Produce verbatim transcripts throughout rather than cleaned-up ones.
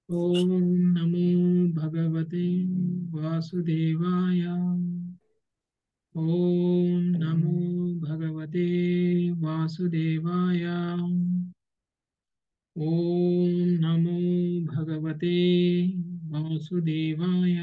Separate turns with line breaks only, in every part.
ओम नमो भगवते वासुदेवाय। ओम नमो भगवते वासुदेवाय। ओम नमो भगवते वासुदेवाय।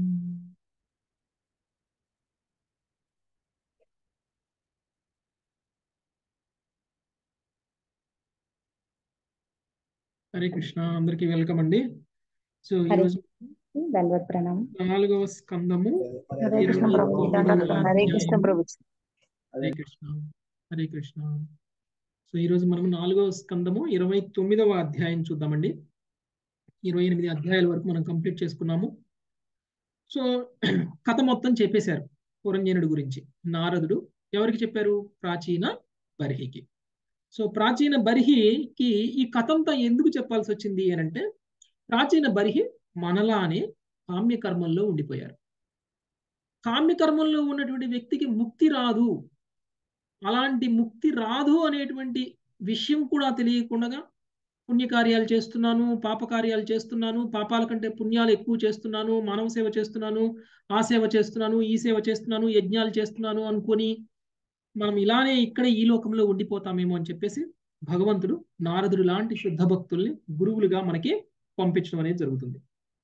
హరే కృష్ణ, అందరికీ వెల్కమ్ అండి. సో
హరే
ఈరోజు
దండవత్ ప్రణామం.
నాలుగవ స్కందము
హరే కృష్ణ
ఇరవై
ప్రభుజీ,
తొమ్మిదవ
దండవత్ ప్రణామం. హరే కృష్ణ
అధ్యాయము.
ప్రభుజీ.
హరే కృష్ణ, హరే కృష్ణ. సో ఈరోజు మనం నాలుగవ స్కందము ఇరవై తొమ్మిదవ అధ్యాయం చూద్దామండి. ఇరవై ఎనిమిది అధ్యాయాల వరకు మనం కంప్లీట్ చేసుకున్నాము. సో కథ మొత్తం చెప్పేశారు పురంజనుడి గురించి. నారదుడు ఎవరికి చెప్పారు? ప్రాచీన బర్హికి. సో ప్రాచీన బర్హికి ఈ కథ అంతా ఎందుకు చెప్పాల్సి వచ్చింది అని అంటే, ప్రాచీన బర్హి మనలానే కామ్యకర్మంలో ఉండిపోయారు. కామ్యకర్మంలో ఉన్నటువంటి వ్యక్తికి ముక్తి రాదు. అలాంటి ముక్తి రాదు అనేటువంటి విషయం కూడా తెలియకుండా పుణ్యకార్యాలు చేస్తున్నాను, పాపకార్యాలు చేస్తున్నాను, పాపాల కంటే పుణ్యాలు ఎక్కువ చేస్తున్నాను, మానవ సేవ చేస్తున్నాను, ఆ సేవ చేస్తున్నాను, ఈ సేవ చేస్తున్నాను, యజ్ఞాలు చేస్తున్నాను అనుకొని మనం ఇలానే ఇక్కడ ఈ లోకంలో ఉండిపోతామేమో అని చెప్పేసి భగవంతుడు నారదుడు లాంటి శుద్ధ భక్తుల్ని గురువులుగా మనకి పంపించడం అనేది జరుగుతుంది.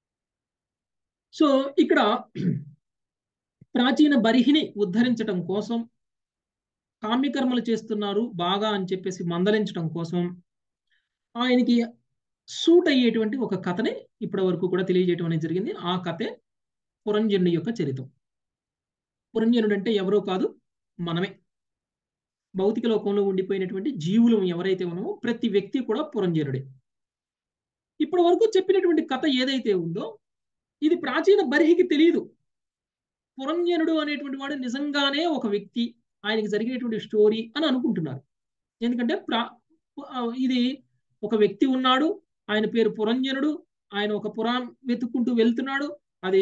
సో ఇక్కడ ప్రాచీన బరిహిని ఉద్ధరించడం కోసం, కామ్యకర్మలు చేస్తున్నారు బాగా అని చెప్పేసి మందలించడం కోసం ఆయనకి సూట్ అయ్యేటువంటి ఒక కథని ఇప్పటి వరకు కూడా తెలియజేయడం అనేది జరిగింది. ఆ కథే పురంజనుడి యొక్క చరిత్ర. పురంజనుడు అంటే ఎవరో కాదు, మనమే. భౌతిక లోకంలో ఉండిపోయినటువంటి జీవులు ఎవరైతే ఉన్నామో ప్రతి వ్యక్తి కూడా పురంజనుడే. ఇప్పటి వరకు చెప్పినటువంటి కథ ఏదైతే ఉందో ఇది ప్రాచీన బర్హికి తెలియదు. పురంజనుడు అనేటువంటి వాడు నిజంగానే ఒక వ్యక్తి, ఆయనకి జరిగినటువంటి స్టోరీ అని అనుకుంటున్నారు. ఎందుకంటే ప్రా ఇది ఒక వ్యక్తి ఉన్నాడు, ఆయన పేరు పురంజనుడు, ఆయన ఒక పురాం వెతుక్కుంటూ వెళ్తున్నాడు. అది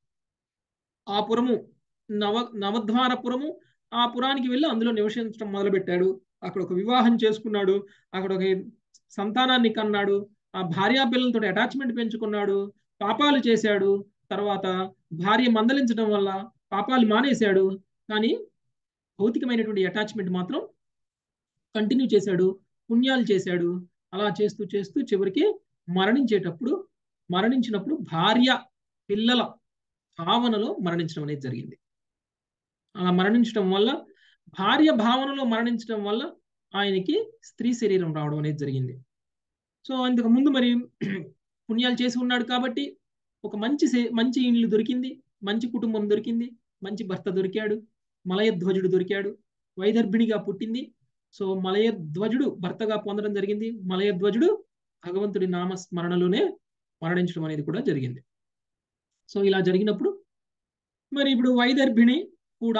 ఆ పురము నవ నవద్వారపురము. ఆ పురానికి వెళ్ళి అందులో నివసించడం మొదలుపెట్టాడు. అక్కడ ఒక వివాహం చేసుకున్నాడు, అక్కడ ఒక సంతానాన్ని కన్నాడు, ఆ భార్యా పిల్లలతో అటాచ్మెంట్ పెంచుకున్నాడు, పాపాలు చేశాడు. తర్వాత భార్య మందలించడం వల్ల పాపాలు మానేశాడు, కానీ భౌతికమైనటువంటి అటాచ్మెంట్ మాత్రం కంటిన్యూ చేశాడు, పుణ్యాలు చేశాడు. అలా చేస్తూ చేస్తూ చివరికి మరణించేటప్పుడు మరణించినప్పుడు భార్య పిల్లల భావనలో మరణించడం అనేది జరిగింది. అలా మరణించడం వల్ల, భార్య భావనలో మరణించడం వల్ల ఆయనకి స్త్రీ శరీరం రావడం అనేది జరిగింది. సో ఇంతకు ముందు మరి పుణ్యాలు చేసి ఉన్నాడు కాబట్టి ఒక మంచి మంచి ఇల్లు దొరికింది, మంచి కుటుంబం దొరికింది, మంచి భర్త దొరికాడు, మలయధ్వజుడు దొరికాడు, వైదర్భిణిగా పుట్టింది. సో మలయధ్వజుడు భర్తగా పొందడం జరిగింది. మలయధ్వజుడు భగవంతుడి నామస్మరణలోనే మరణించడం అనేది కూడా జరిగింది. సో ఇలా జరిగినప్పుడు మరి ఇప్పుడు వైదర్భిణి కూడా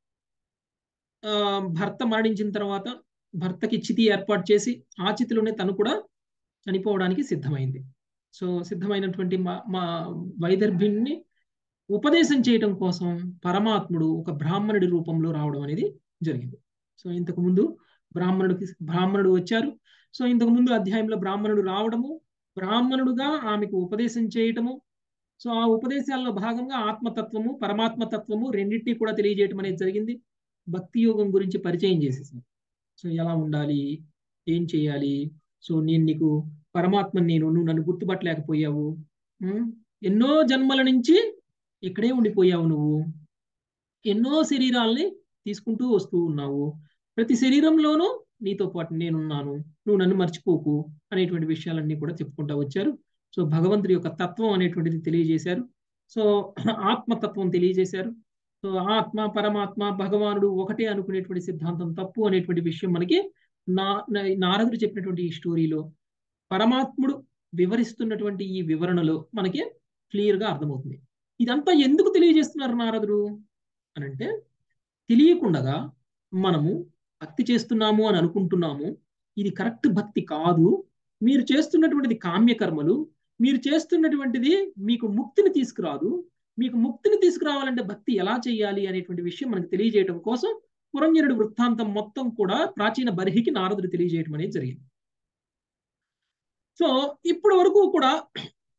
భర్త మరణించిన తర్వాత భర్తకి చితి ఏర్పాటు చేసి ఆ చితిలోనే తను కూడా చనిపోవడానికి సిద్ధమైంది. సో సిద్ధమైనటువంటి మా మా వైదర్భిణ్ణి ఉపదేశం చేయడం కోసం పరమాత్ముడు ఒక బ్రాహ్మణుడి రూపంలో రావడం అనేది జరిగింది. సో ఇంతకు ముందు బ్రాహ్మణుడికి బ్రాహ్మణుడు వచ్చారు. సో ఇంతకు ముందు అధ్యాయంలో బ్రాహ్మణుడు రావడము, బ్రాహ్మణుడుగా ఆమెకు ఉపదేశం చేయటము, సో ఆ ఉపదేశాల్లో భాగంగా ఆత్మతత్వము పరమాత్మతత్వము రెండింటినీ కూడా తెలియజేయటం అనేది జరిగింది. భక్తి యోగం గురించి పరిచయం చేసేసింది. సో ఎలా ఉండాలి, ఏం చేయాలి, సో నేను నీకు పరమాత్మని, నేను నువ్వు నన్ను గుర్తుపట్టలేకపోయావు, ఎన్నో జన్మల నుంచి ఇక్కడే ఉండిపోయావు, నువ్వు ఎన్నో శరీరాలని తీసుకుంటూ వస్తూ ఉన్నావు, ప్రతి శరీరంలోనూ నీతో పాటు నేనున్నాను, నువ్వు నన్ను మర్చిపోకు అనేటువంటి విషయాలన్నీ కూడా చెప్పుకుంటూ వచ్చారు. సో భగవంతుడి యొక్క తత్వం అనేటువంటిది తెలియజేశారు. సో ఆత్మతత్వం తెలియజేశారు. సో ఆత్మ పరమాత్మ భగవానుడు ఒకటే అనుకునేటువంటి సిద్ధాంతం తప్పు అనేటువంటి విషయం మనకి నా నారదుడు చెప్పినటువంటి ఈ స్టోరీలో, పరమాత్ముడు వివరిస్తున్నటువంటి ఈ వివరణలో మనకి క్లియర్గా అర్థమవుతుంది. ఇదంతా ఎందుకు తెలియజేస్తున్నారు నారదుడు అని అంటే, తెలియకుండా మనము భక్తి చేస్తున్నాము అని అనుకుంటున్నాము, ఇది కరెక్ట్ భక్తి కాదు, మీరు చేస్తున్నటువంటిది కామ్యకర్మలు, మీరు చేస్తున్నటువంటిది మీకు ముక్తిని తీసుకురాదు, మీకు ముక్తిని తీసుకురావాలంటే భక్తి ఎలా చేయాలి అనేటువంటి విషయం మనకు తెలియజేయడం కోసం పురంజనుడి వృత్తాంతం మొత్తం కూడా ప్రాచీన బర్హికి నారదుడు తెలియజేయడం అనేది జరిగింది. సో ఇప్పటి వరకు కూడా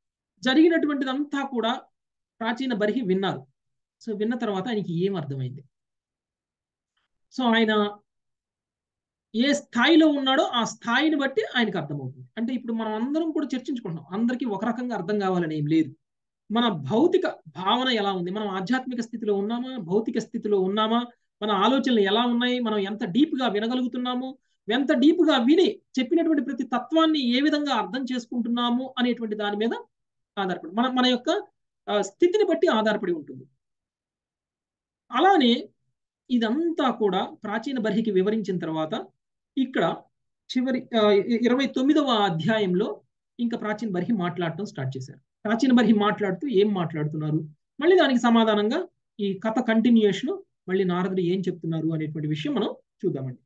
జరిగినటువంటిదంతా కూడా ప్రాచీన బర్హి విన్నారు. సో విన్న తర్వాత ఆయనకి ఏం అర్థమైంది? సో ఆయన ఏ స్థాయిలో ఉన్నాడో ఆ స్థాయిని బట్టి ఆయనకు అర్థమవుతుంది. అంటే ఇప్పుడు మనం అందరం కూడా చర్చించుకుంటున్నాం. అందరికీ ఒక రకంగా అర్థం కావాలని ఏం లేదు. మన భౌతిక భావన ఎలా ఉంది? మనం ఆధ్యాత్మిక స్థితిలో ఉన్నామా? భౌతిక స్థితిలో ఉన్నామా? మన ఆలోచనలు ఎలా ఉన్నాయి? మనం ఎంత డీప్గా వినగలుగుతున్నాము? ఎంత డీప్గా విని చెప్పినటువంటి ప్రతి తత్వాన్ని ఏ విధంగా అర్థం చేసుకుంటున్నాము అనేటువంటి దాని మీద ఆధారపడి మన మన యొక్క స్థితిని బట్టి ఆధారపడి ఉంటుంది. అలానే ఇదంతా కూడా ప్రాచీన బర్హికి వివరించిన తర్వాత ఇక్కడ చివరి ఇరవై తొమ్మిదవ అధ్యాయంలో ఇంకా ప్రాచీన బర్హి మాట్లాడటం స్టార్ట్ చేశారు. ప్రాచీన బర్హి మాట్లాడుతూ ఏం మాట్లాడుతున్నారు, మళ్ళీ దానికి సమాధానంగా ఈ కథ కంటిన్యూషన్ మళ్ళీ నారదుడు ఏం చెప్తున్నారు అనేటువంటి విషయం మనం చూద్దామండి.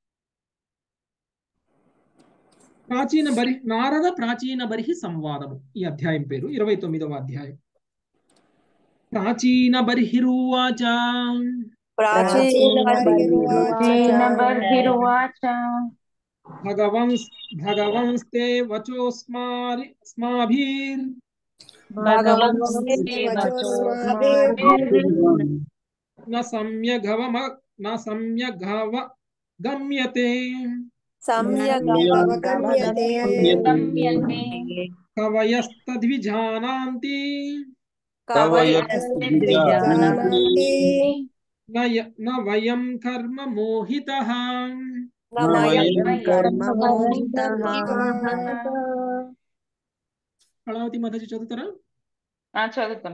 ప్రాచీన బర్హి నారద ప్రాచీన బర్హి సంవాదము ఈ అధ్యాయం పేరు ఇరవై తొమ్మిదవ అధ్యాయం. ప్రాచీన బర్హిరువాచ భగవంస్ భగవంస్తే వచోస్మారి స్మాభిర్ న సమ్యగవమ న సమ్యగవ గమ్యతే కవయస్తద్విజానాంతి న వయం కర్మ మోహితః. కళావతి మాతాజీ చదువుతారా?
చదువుతాం.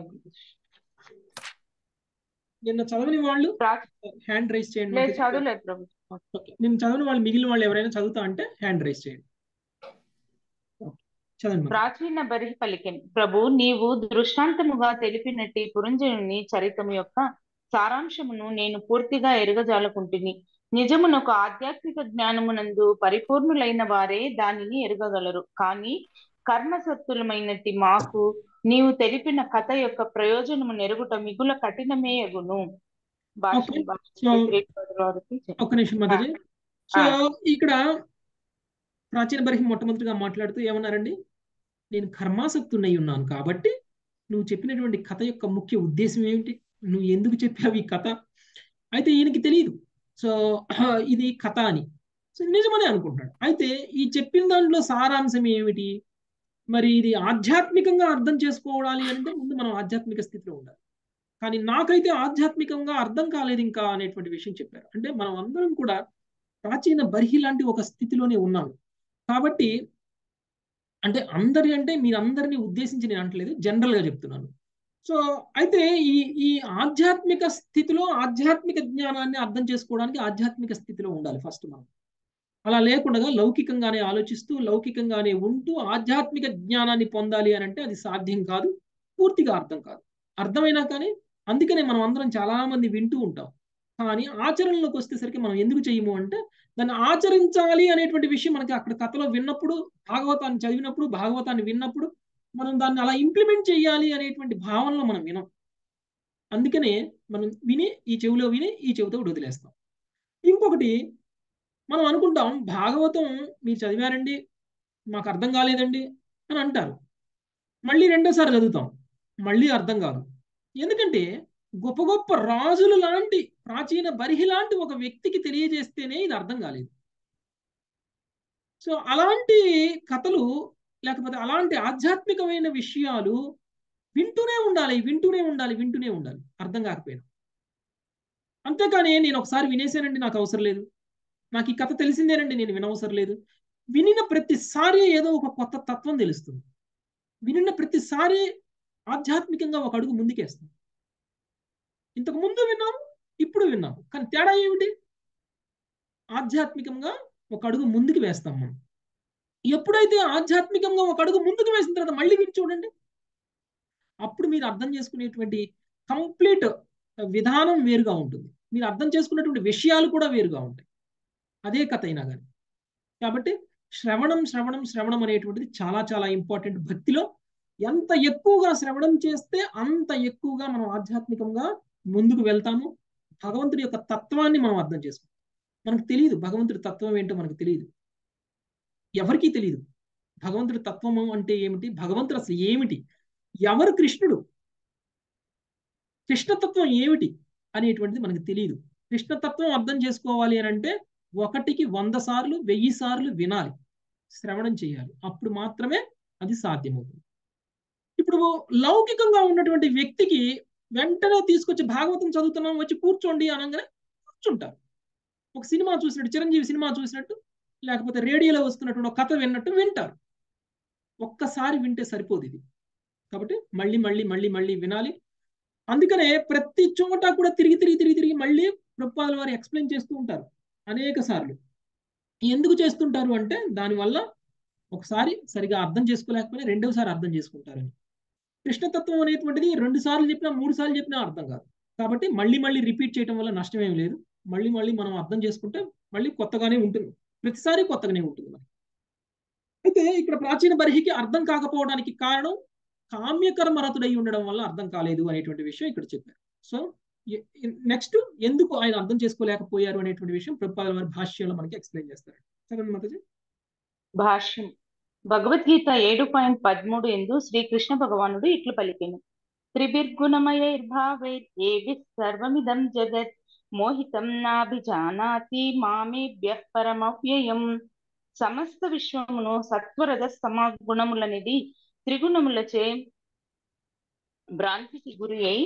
నిన్న చదవని వాళ్ళు హ్యాండ్ రైజ్ చేయండి.
చదవలేదు ప్రభు.
నిన్న చదవని వాళ్ళు మిగిలిన వాళ్ళు ఎవరైనా చదువుతా అంటే హ్యాండ్ రైజ్ చేయండి.
ప్రాచీన బర్హి పలికెన్, ప్రభు నీవు దృష్టాంతముగా తెలిపినట్టి పురంజనుని చరిత్రము యొక్క సారాంశమును నేను పూర్తిగా ఎరుగజాలకుంటుని. నిజమునకు ఆధ్యాత్మిక జ్ఞానమునందు పరిపూర్ణులైన వారే దానిని ఎరుగగలరు. కానీ కర్మసత్తులమైనట్టి మాకు నీవు తెలిపిన కథ యొక్క ప్రయోజనము నెరుగుట మిగుల కఠినమే ఎగును.
ఒక నిమిషం మాతాజీ. సో ఇక్కడ ప్రాచీన బర్హి మొట్టమొదటిగా మాట్లాడుతూ ఏమన్నారండి? నేను కర్మాసక్తున్నై ఉన్నాను కాబట్టి నువ్వు చెప్పినటువంటి కథ యొక్క ముఖ్య ఉద్దేశం ఏమిటి, నువ్వు ఎందుకు చెప్పావు ఈ కథ? అయితే ఈయనకి తెలియదు సో ఇది కథ అని. సో నిజమని అనుకుంటాడు. అయితే ఈ చెప్పిన దాంట్లో సారాంశం ఏమిటి? మరి ఇది ఆధ్యాత్మికంగా అర్థం చేసుకోవాలి అంటే ముందు మనం ఆధ్యాత్మిక స్థితిలో ఉండాలి. కానీ నాకైతే ఆధ్యాత్మికంగా అర్థం కాలేదు ఇంకా అనేటువంటి విషయం చెప్పారు. అంటే మనం అందరం కూడా ప్రాచీన బర్హి లాంటి ఒక స్థితిలోనే ఉన్నాము కాబట్టి, అంటే అందరి అంటే మీరందరినీ ఉద్దేశించి నేను అంటలేదు, జనరల్గా చెప్తున్నాను. సో అయితే ఈ ఈ ఆధ్యాత్మిక స్థితిలో ఆధ్యాత్మిక జ్ఞానాన్ని అర్థం చేసుకోవడానికి ఆధ్యాత్మిక స్థితిలో ఉండాలి ఫస్ట్ మనం. అలా లేకుండా లౌకికంగానే ఆలోచిస్తూ లౌకికంగానే ఉంటూ ఆధ్యాత్మిక జ్ఞానాన్ని పొందాలి అని అంటే అది సాధ్యం కాదు, పూర్తిగా అర్థం కాదు. అర్థమైనా కానీ అందుకనే మనం అందరం చాలా మంది వింటూ ఉంటాం, కానీ ఆచరణలోకి వచ్చేసరికి మనం ఎందుకు చేయము అంటే దాన్ని ఆచరించాలి అనేటువంటి విషయం మనకి అక్కడ కథలో విన్నప్పుడు, భాగవతాన్ని చదివినప్పుడు, భాగవతాన్ని విన్నప్పుడు మనం దాన్ని అలా ఇంప్లిమెంట్ చేయాలి అనేటువంటి భావనలో మనం వినం. అందుకనే మనం విని ఈ చెవిలో విని ఈ చెవితో వదిలేస్తాం. ఇంకొకటి మనం అనుకుంటాం భాగవతం మీరు చదివారండి మాకు అర్థం కాలేదండి అని అంటారు. మళ్ళీ రెండోసారి చదువుతాం, మళ్ళీ అర్థం కాదు. ఎందుకంటే గొప్ప గొప్ప రాజులు లాంటి ప్రాచీన బర్హి లాంటి ఒక వ్యక్తికి తెలియజేస్తేనే ఇది అర్థం కాలేదు. సో అలాంటి కథలు లేకపోతే అలాంటి ఆధ్యాత్మికమైన విషయాలు వింటూనే ఉండాలి వింటూనే ఉండాలి వింటూనే ఉండాలి అర్థం కాకపోయినా. అంతేకాని నేను ఒకసారి వినేసానండి నాకు అవసరం లేదు, నాకు ఈ కథ తెలిసిందేనండి నేను వినవసరం లేదు. వినిన ప్రతిసారి ఏదో ఒక కొత్త తత్వం తెలుస్తుంది. వినిన ప్రతిసారి ఆధ్యాత్మికంగా ఒక అడుగు ముందుకేస్తాం. ఇంతకు ముందు విన్నాము, ఇప్పుడు విన్నాము, కానీ తేడా ఏమిటి? ఆధ్యాత్మికంగా ఒక అడుగు ముందుకు వేస్తాం మనం. ఎప్పుడైతే ఆధ్యాత్మికంగా ఒక అడుగు ముందుకు వేసిన తర్వాత మళ్ళీ విని చూడండి, అప్పుడు మీరు అర్థం చేసుకునేటువంటి కంప్లీట్ విధానం వేరుగా ఉంటుంది, మీరు అర్థం చేసుకున్నటువంటి విషయాలు కూడా వేరుగా ఉంటాయి, అదే కథ అయినా కానీ. కాబట్టి శ్రవణం శ్రవణం శ్రవణం అనేటువంటిది చాలా చాలా ఇంపార్టెంట్. భక్తిలో ఎంత ఎక్కువగా శ్రవణం చేస్తే అంత ఎక్కువగా మనం ఆధ్యాత్మికంగా ముందుకు వెళ్తాము. భగవంతుడి యొక్క తత్వాన్ని మనం అర్థం చేసుకుంటాం. మనకు తెలియదు భగవంతుడి తత్వం ఏంటో, మనకు తెలియదు, ఎవరికీ తెలియదు భగవంతుడి తత్వము అంటే ఏమిటి, భగవంతుడు అసలు ఏమిటి. ఎవరు కృష్ణుడు, కృష్ణతత్వం ఏమిటి అనేటువంటిది మనకు తెలియదు. కృష్ణతత్వం అర్థం చేసుకోవాలి అని అంటే ఒకటికి వంద సార్లు వెయ్యి సార్లు వినాలి, శ్రవణం చేయాలి, అప్పుడు మాత్రమే అది సాధ్యమవుతుంది. ఇప్పుడు లౌకికంగా ఉన్నటువంటి వ్యక్తికి వెంటనే తీసుకొచ్చి భాగవతం చదువుతున్నాం వచ్చి కూర్చోండి అనగానే కూర్చుంటారు. ఒక సినిమా చూసినట్టు, చిరంజీవి సినిమా చూసినట్టు, లేకపోతే రేడియోలో వస్తున్నటువంటి ఒక కథ విన్నట్టు వింటారు. ఒక్కసారి వింటే సరిపోదు ఇది. కాబట్టి మళ్ళీ మళ్ళీ మళ్ళీ మళ్ళీ వినాలి. అందుకనే ప్రతి చోట కూడా తిరిగి తిరిగి తిరిగి తిరిగి మళ్ళీ ప్రభుపాదుల వారు ఎక్స్ప్లెయిన్ చేస్తూ ఉంటారు అనేక సార్లు. ఎందుకు చేస్తుంటారు అంటే దానివల్ల ఒకసారి సరిగా అర్థం చేసుకోలేకపోయినా రెండవసారి అర్థం చేసుకుంటారని. కృష్ణతత్వం అనేటువంటిది రెండు సార్లు చెప్పినా మూడు సార్లు చెప్పినా అర్థం కాదు. కాబట్టి మళ్ళీ మళ్ళీ రిపీట్ చేయడం వల్ల నష్టం ఏం లేదు. మళ్ళీ మళ్ళీ మనం అర్థం చేసుకుంటే మళ్ళీ కొత్తగానే ఉంటుంది, ప్రతిసారి కొత్తగానే ఉంటుంది మనకి. అయితే ఇక్కడ ప్రాచీన బర్హికి అర్థం కాకపోవడానికి కారణం కామ్యకర్మరతుడై ఉండడం వల్ల అర్థం కాలేదు అనేటువంటి విషయం ఇక్కడ చెప్పారు. సో నెక్స్ట్ ఎందుకు ఆయన అర్థం చేసుకోలేకపోయారు అనేటువంటి విషయం ప్రభుపాదుల వారి భాష్యంలో మనకి ఎక్స్ప్లెయిన్ చేస్తారు. చదవండి మాతాజీ.
భాష్యం. భగవద్గీత ఏడు పాయింట్ పదమూడు ఎందు శ్రీకృష్ణ భగవానుడు ఇట్లు పలికెను. త్రిభిర్గుణమయైర్భావైర్ ఏభిః సర్వమిదం జగత్ మోహితం నాభిజానాతి మామేభ్యః పరమవ్యయం. సమస్త విశ్వమును సత్వరజ తమ గుణములనిది త్రిగుణములచే భ్రాంతికి గురి అయి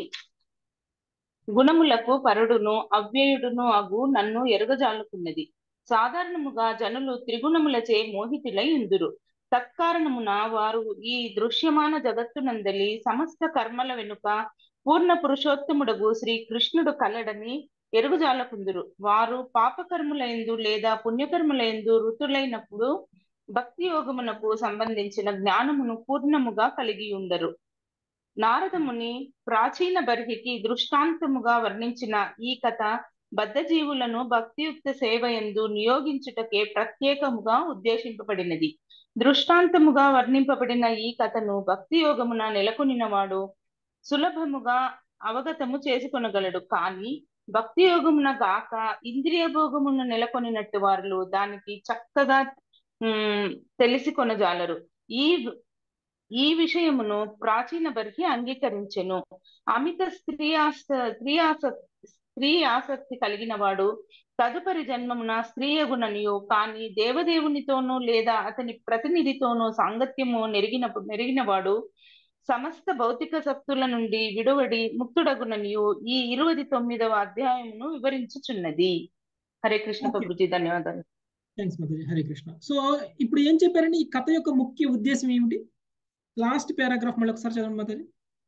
గుణములకు పరుడును అవ్యయుడును అగు నన్ను ఎరుగజాలుకున్నది. సాధారణముగా జనులు త్రిగుణములచే మోహితులై ఉందురు. తత్కారణమున వారు ఈ దృశ్యమాన జగత్తునందలి సమస్త కర్మల వెనుక పూర్ణ పురుషోత్తముడగు శ్రీ కృష్ణుడు కలడని ఎరుగుజాలకుందురు. వారు పాపకర్ములైందు లేదా పుణ్యకర్ములైందు ఋతులైనప్పుడు భక్తి యోగమునకు సంబంధించిన జ్ఞానమును పూర్ణముగా కలిగి ఉండరు. నారదముని ప్రాచీన బర్హికి దృష్టాంతముగా వర్ణించిన ఈ కథ బద్ధజీవులను భక్తియుక్త సేవయందు నియోగించుటకే ప్రత్యేకముగా ఉద్దేశింపబడినది. దృష్టాంతముగా వర్ణింపబడిన ఈ కథను భక్తి యోగమున నెలకొనినవాడు సులభముగా అవగతము చేసుకొనగలడు. కానీ భక్తి యోగమున గాక ఇంద్రియ భోగమున నెలకొనినట్టు వారు దానికి చక్కగా ఉమ్ తెలిసి కొనజాలరు. ఈ ఈ విషయమును ప్రాచీన బర్హి అంగీకరించెను. అమిత స్త్రీ ఆస స్త్రీ ఆసక్తి స్త్రీ ఆసక్తి కలిగిన వాడు తదుపరి జన్మమున స్త్రీయగుననియు కానీ దేవదేవునితోనూ లేదా అతని ప్రతినిధితోనూ సాంగత్యము నెరిగిన నెరిగిన వాడు సమస్త భౌతిక శక్తుల నుండి విడువడి ముక్తుడగుననియు ఈ ఇరవై తొమ్మిదవ అధ్యాయమును వివరించుచున్నది. హరే కృష్ణ ప్రభుజీ, ధన్యవాదాలు.
థ్యాంక్స్ మాతాజీ. హరే కృష్ణ. సో ఇప్పుడు ఏం చెప్పారండి, ఈ కథ యొక్క ముఖ్య ఉద్దేశం ఏమిటి? లాస్ట్ పారాగ్రాఫ్ మళ్ళీ ఒకసారి చదవండి మాతాజీ.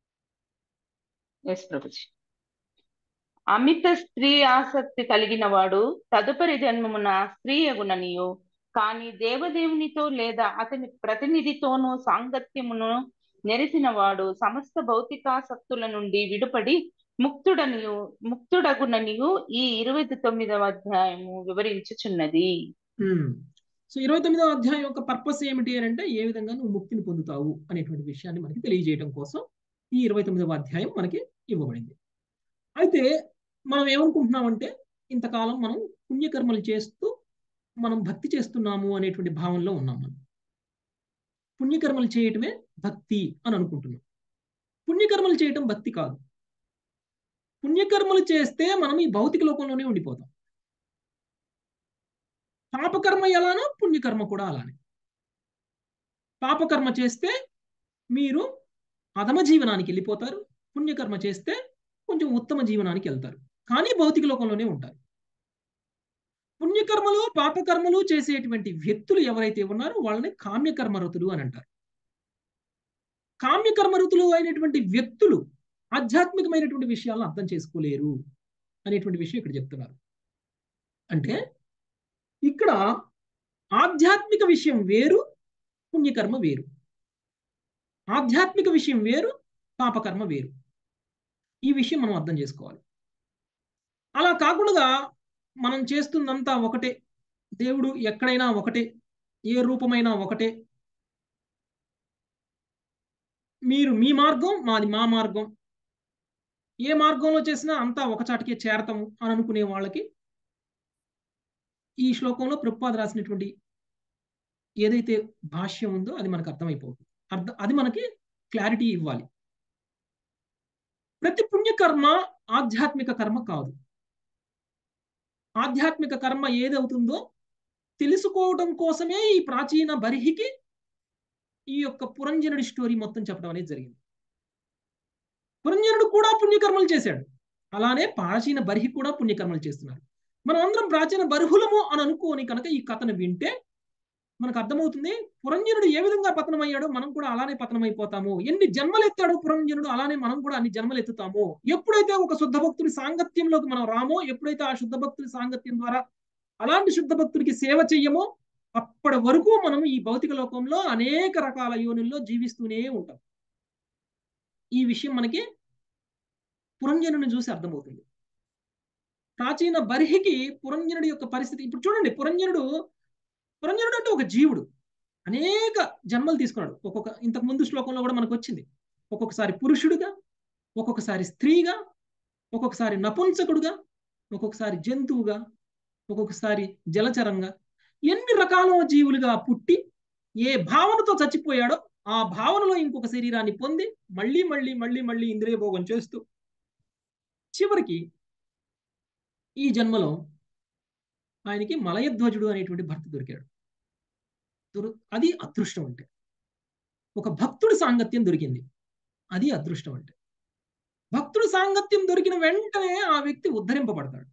ఎస్ ప్రభుజీ. అమిత స్త్రీ ఆసక్తి కలిగిన వాడు తదుపరి జన్మమున స్త్రీ అగుననియు కానీ దేవదేవునితో లేదా అతని ప్రతినిధితోనూ సాంగత్యమును నెరిసిన వాడు సమస్త భౌతికాసక్తుల నుండి విడుపడి ముక్తుడనియు ముక్తుడగుననియు ఈ ఇరవై తొమ్మిదవ అధ్యాయము వివరించుచున్నది.
సో ఇరవై తొమ్మిదవ అధ్యాయం యొక్క పర్పస్ ఏమిటి అని అంటే ఏ విధంగా నువ్వు ముక్తిని పొందుతావు అనేటువంటి విషయాన్ని మనకి తెలియజేయడం కోసం ఈ ఇరవై తొమ్మిదవ అధ్యాయం మనకి ఇవ్వబడింది. అయితే మనం ఏమనుకుంటున్నామంటే ఇంతకాలం మనం పుణ్యకర్మలు చేస్తూ మనం భక్తి చేస్తున్నాము అనేటువంటి భావనలో ఉన్నాం. మనం పుణ్యకర్మలు చేయటమే భక్తి అని అనుకుంటున్నాం. పుణ్యకర్మలు చేయటం భక్తి కాదు. పుణ్యకర్మలు చేస్తే మనం ఈ భౌతిక లోకంలోనే ఉండిపోతాం. పాపకర్మ ఎలానో పుణ్యకర్మ కూడా అలానే. పాపకర్మ చేస్తే మీరు అధమ జీవనానికి వెళ్ళిపోతారు, పుణ్యకర్మ చేస్తే కొంచెం ఉత్తమ జీవనానికి వెళ్తారు, కానీ భౌతిక లోకంలోనే ఉంటారు. పుణ్యకర్మలు పాపకర్మలు చేసేటువంటి వ్యక్తులు ఎవరైతే ఉన్నారో వాళ్ళని కామ్యకర్మరతులు అని అంటారు. కామ్యకర్మరతులు అయినటువంటి వ్యక్తులు ఆధ్యాత్మికమైనటువంటి విషయాలను అర్థం చేసుకోలేరు అనేటువంటి విషయం ఇక్కడ చెప్తున్నారు. అంటే ఇక్కడ ఆధ్యాత్మిక విషయం వేరు, పుణ్యకర్మ వేరు. ఆధ్యాత్మిక విషయం వేరు, పాపకర్మ వేరు. ఈ విషయం మనం అర్థం చేసుకోవాలి. అలా కాకుండా మనం చేస్తుందంతా ఒకటే, దేవుడు ఎక్కడైనా ఒకటే, ఏ రూపమైనా ఒకటే, మీరు మీ మార్గం మాది మా మార్గం, ఏ మార్గంలో చేసినా అంతా ఒకచాటికే చేరతాము అని అనుకునే వాళ్ళకి ఈ శ్లోకంలో ప్రభుపాద రాసినటువంటి ఏదైతే భాష్యం ఉందో అది మనకు అర్థమైపోతుంది. అర్థం అది మనకి క్లారిటీ ఇవ్వాలి. ప్రతి పుణ్యకర్మ ఆధ్యాత్మిక కర్మ కాదు. ఆధ్యాత్మిక కర్మ ఏదవుతుందో తెలుసుకోవడం కోసమే ఈ ప్రాచీన బర్హికి ఈ యొక్క పురంజనుడి స్టోరీ మొత్తం చెప్పడం అనేది జరిగింది. పురంజనుడు కూడా పుణ్యకర్మలు చేశాడు, అలానే ప్రాచీన బర్హి కూడా పుణ్యకర్మలు చేస్తున్నారు. మనం అందరం ప్రాచీన బర్హులము అని అనుకోని కనుక ఈ కథను వింటే మనకు అర్థమవుతుంది పురంజనుడు ఏ విధంగా పతనమయ్యాడో మనం కూడా అలానే పతనమైపోతాము. ఎన్ని జన్మలు ఎత్తాడో పురంజనుడు అలానే మనం కూడా అన్ని జన్మలు ఎత్తుతాము. ఎప్పుడైతే ఒక శుద్ధ భక్తుడి సాంగత్యంలోకి మనం రామో, ఎప్పుడైతే ఆ శుద్ధ భక్తుడి సాంగత్యం ద్వారా అలాంటి శుద్ధ భక్తుడికి సేవ చెయ్యమో అప్పటి వరకు మనం ఈ భౌతిక లోకంలో అనేక రకాల యోనుల్లో జీవిస్తూనే ఉంటాం. ఈ విషయం మనకి పురంజనుడిని చూసి అర్థమవుతుంది. ప్రాచీన బర్హికి పురంజనుడి యొక్క పరిస్థితి ఇప్పుడు చూడండి. పురంజనుడు పురంజనుడు అంటే ఒక జీవుడు అనేక జన్మలు తీసుకున్నాడు. ఒక్కొక్క ఇంతకు ముందు శ్లోకంలో కూడా మనకు వచ్చింది. ఒక్కొక్కసారి పురుషుడుగా, ఒక్కొక్కసారి స్త్రీగా, ఒక్కొక్కసారి నపుంసకుడుగా, ఒక్కొక్కసారి జంతువుగా, ఒక్కొక్కసారి జలచరంగా, ఎన్ని రకాల జీవులుగా పుట్టి ఏ భావనతో చచ్చిపోయాడో ఆ భావనలో ఇంకొక శరీరాన్ని పొంది మళ్ళీ మళ్ళీ మళ్ళీ మళ్ళీ ఇంద్రియ భోగం చేస్తూ చివరికి ఈ జన్మలో ఆయనకి మలయధ్వజుడు అనేటువంటి భర్త దొరికాడు. అది అదృష్టం అంటే. ఒక భక్తుడి సాంగత్యం దొరికింది, అది అదృష్టం అంటే. భక్తుడి సాంగత్యం దొరికిన వెంటనే ఆ వ్యక్తి ఉద్ధరింపబడతాడు.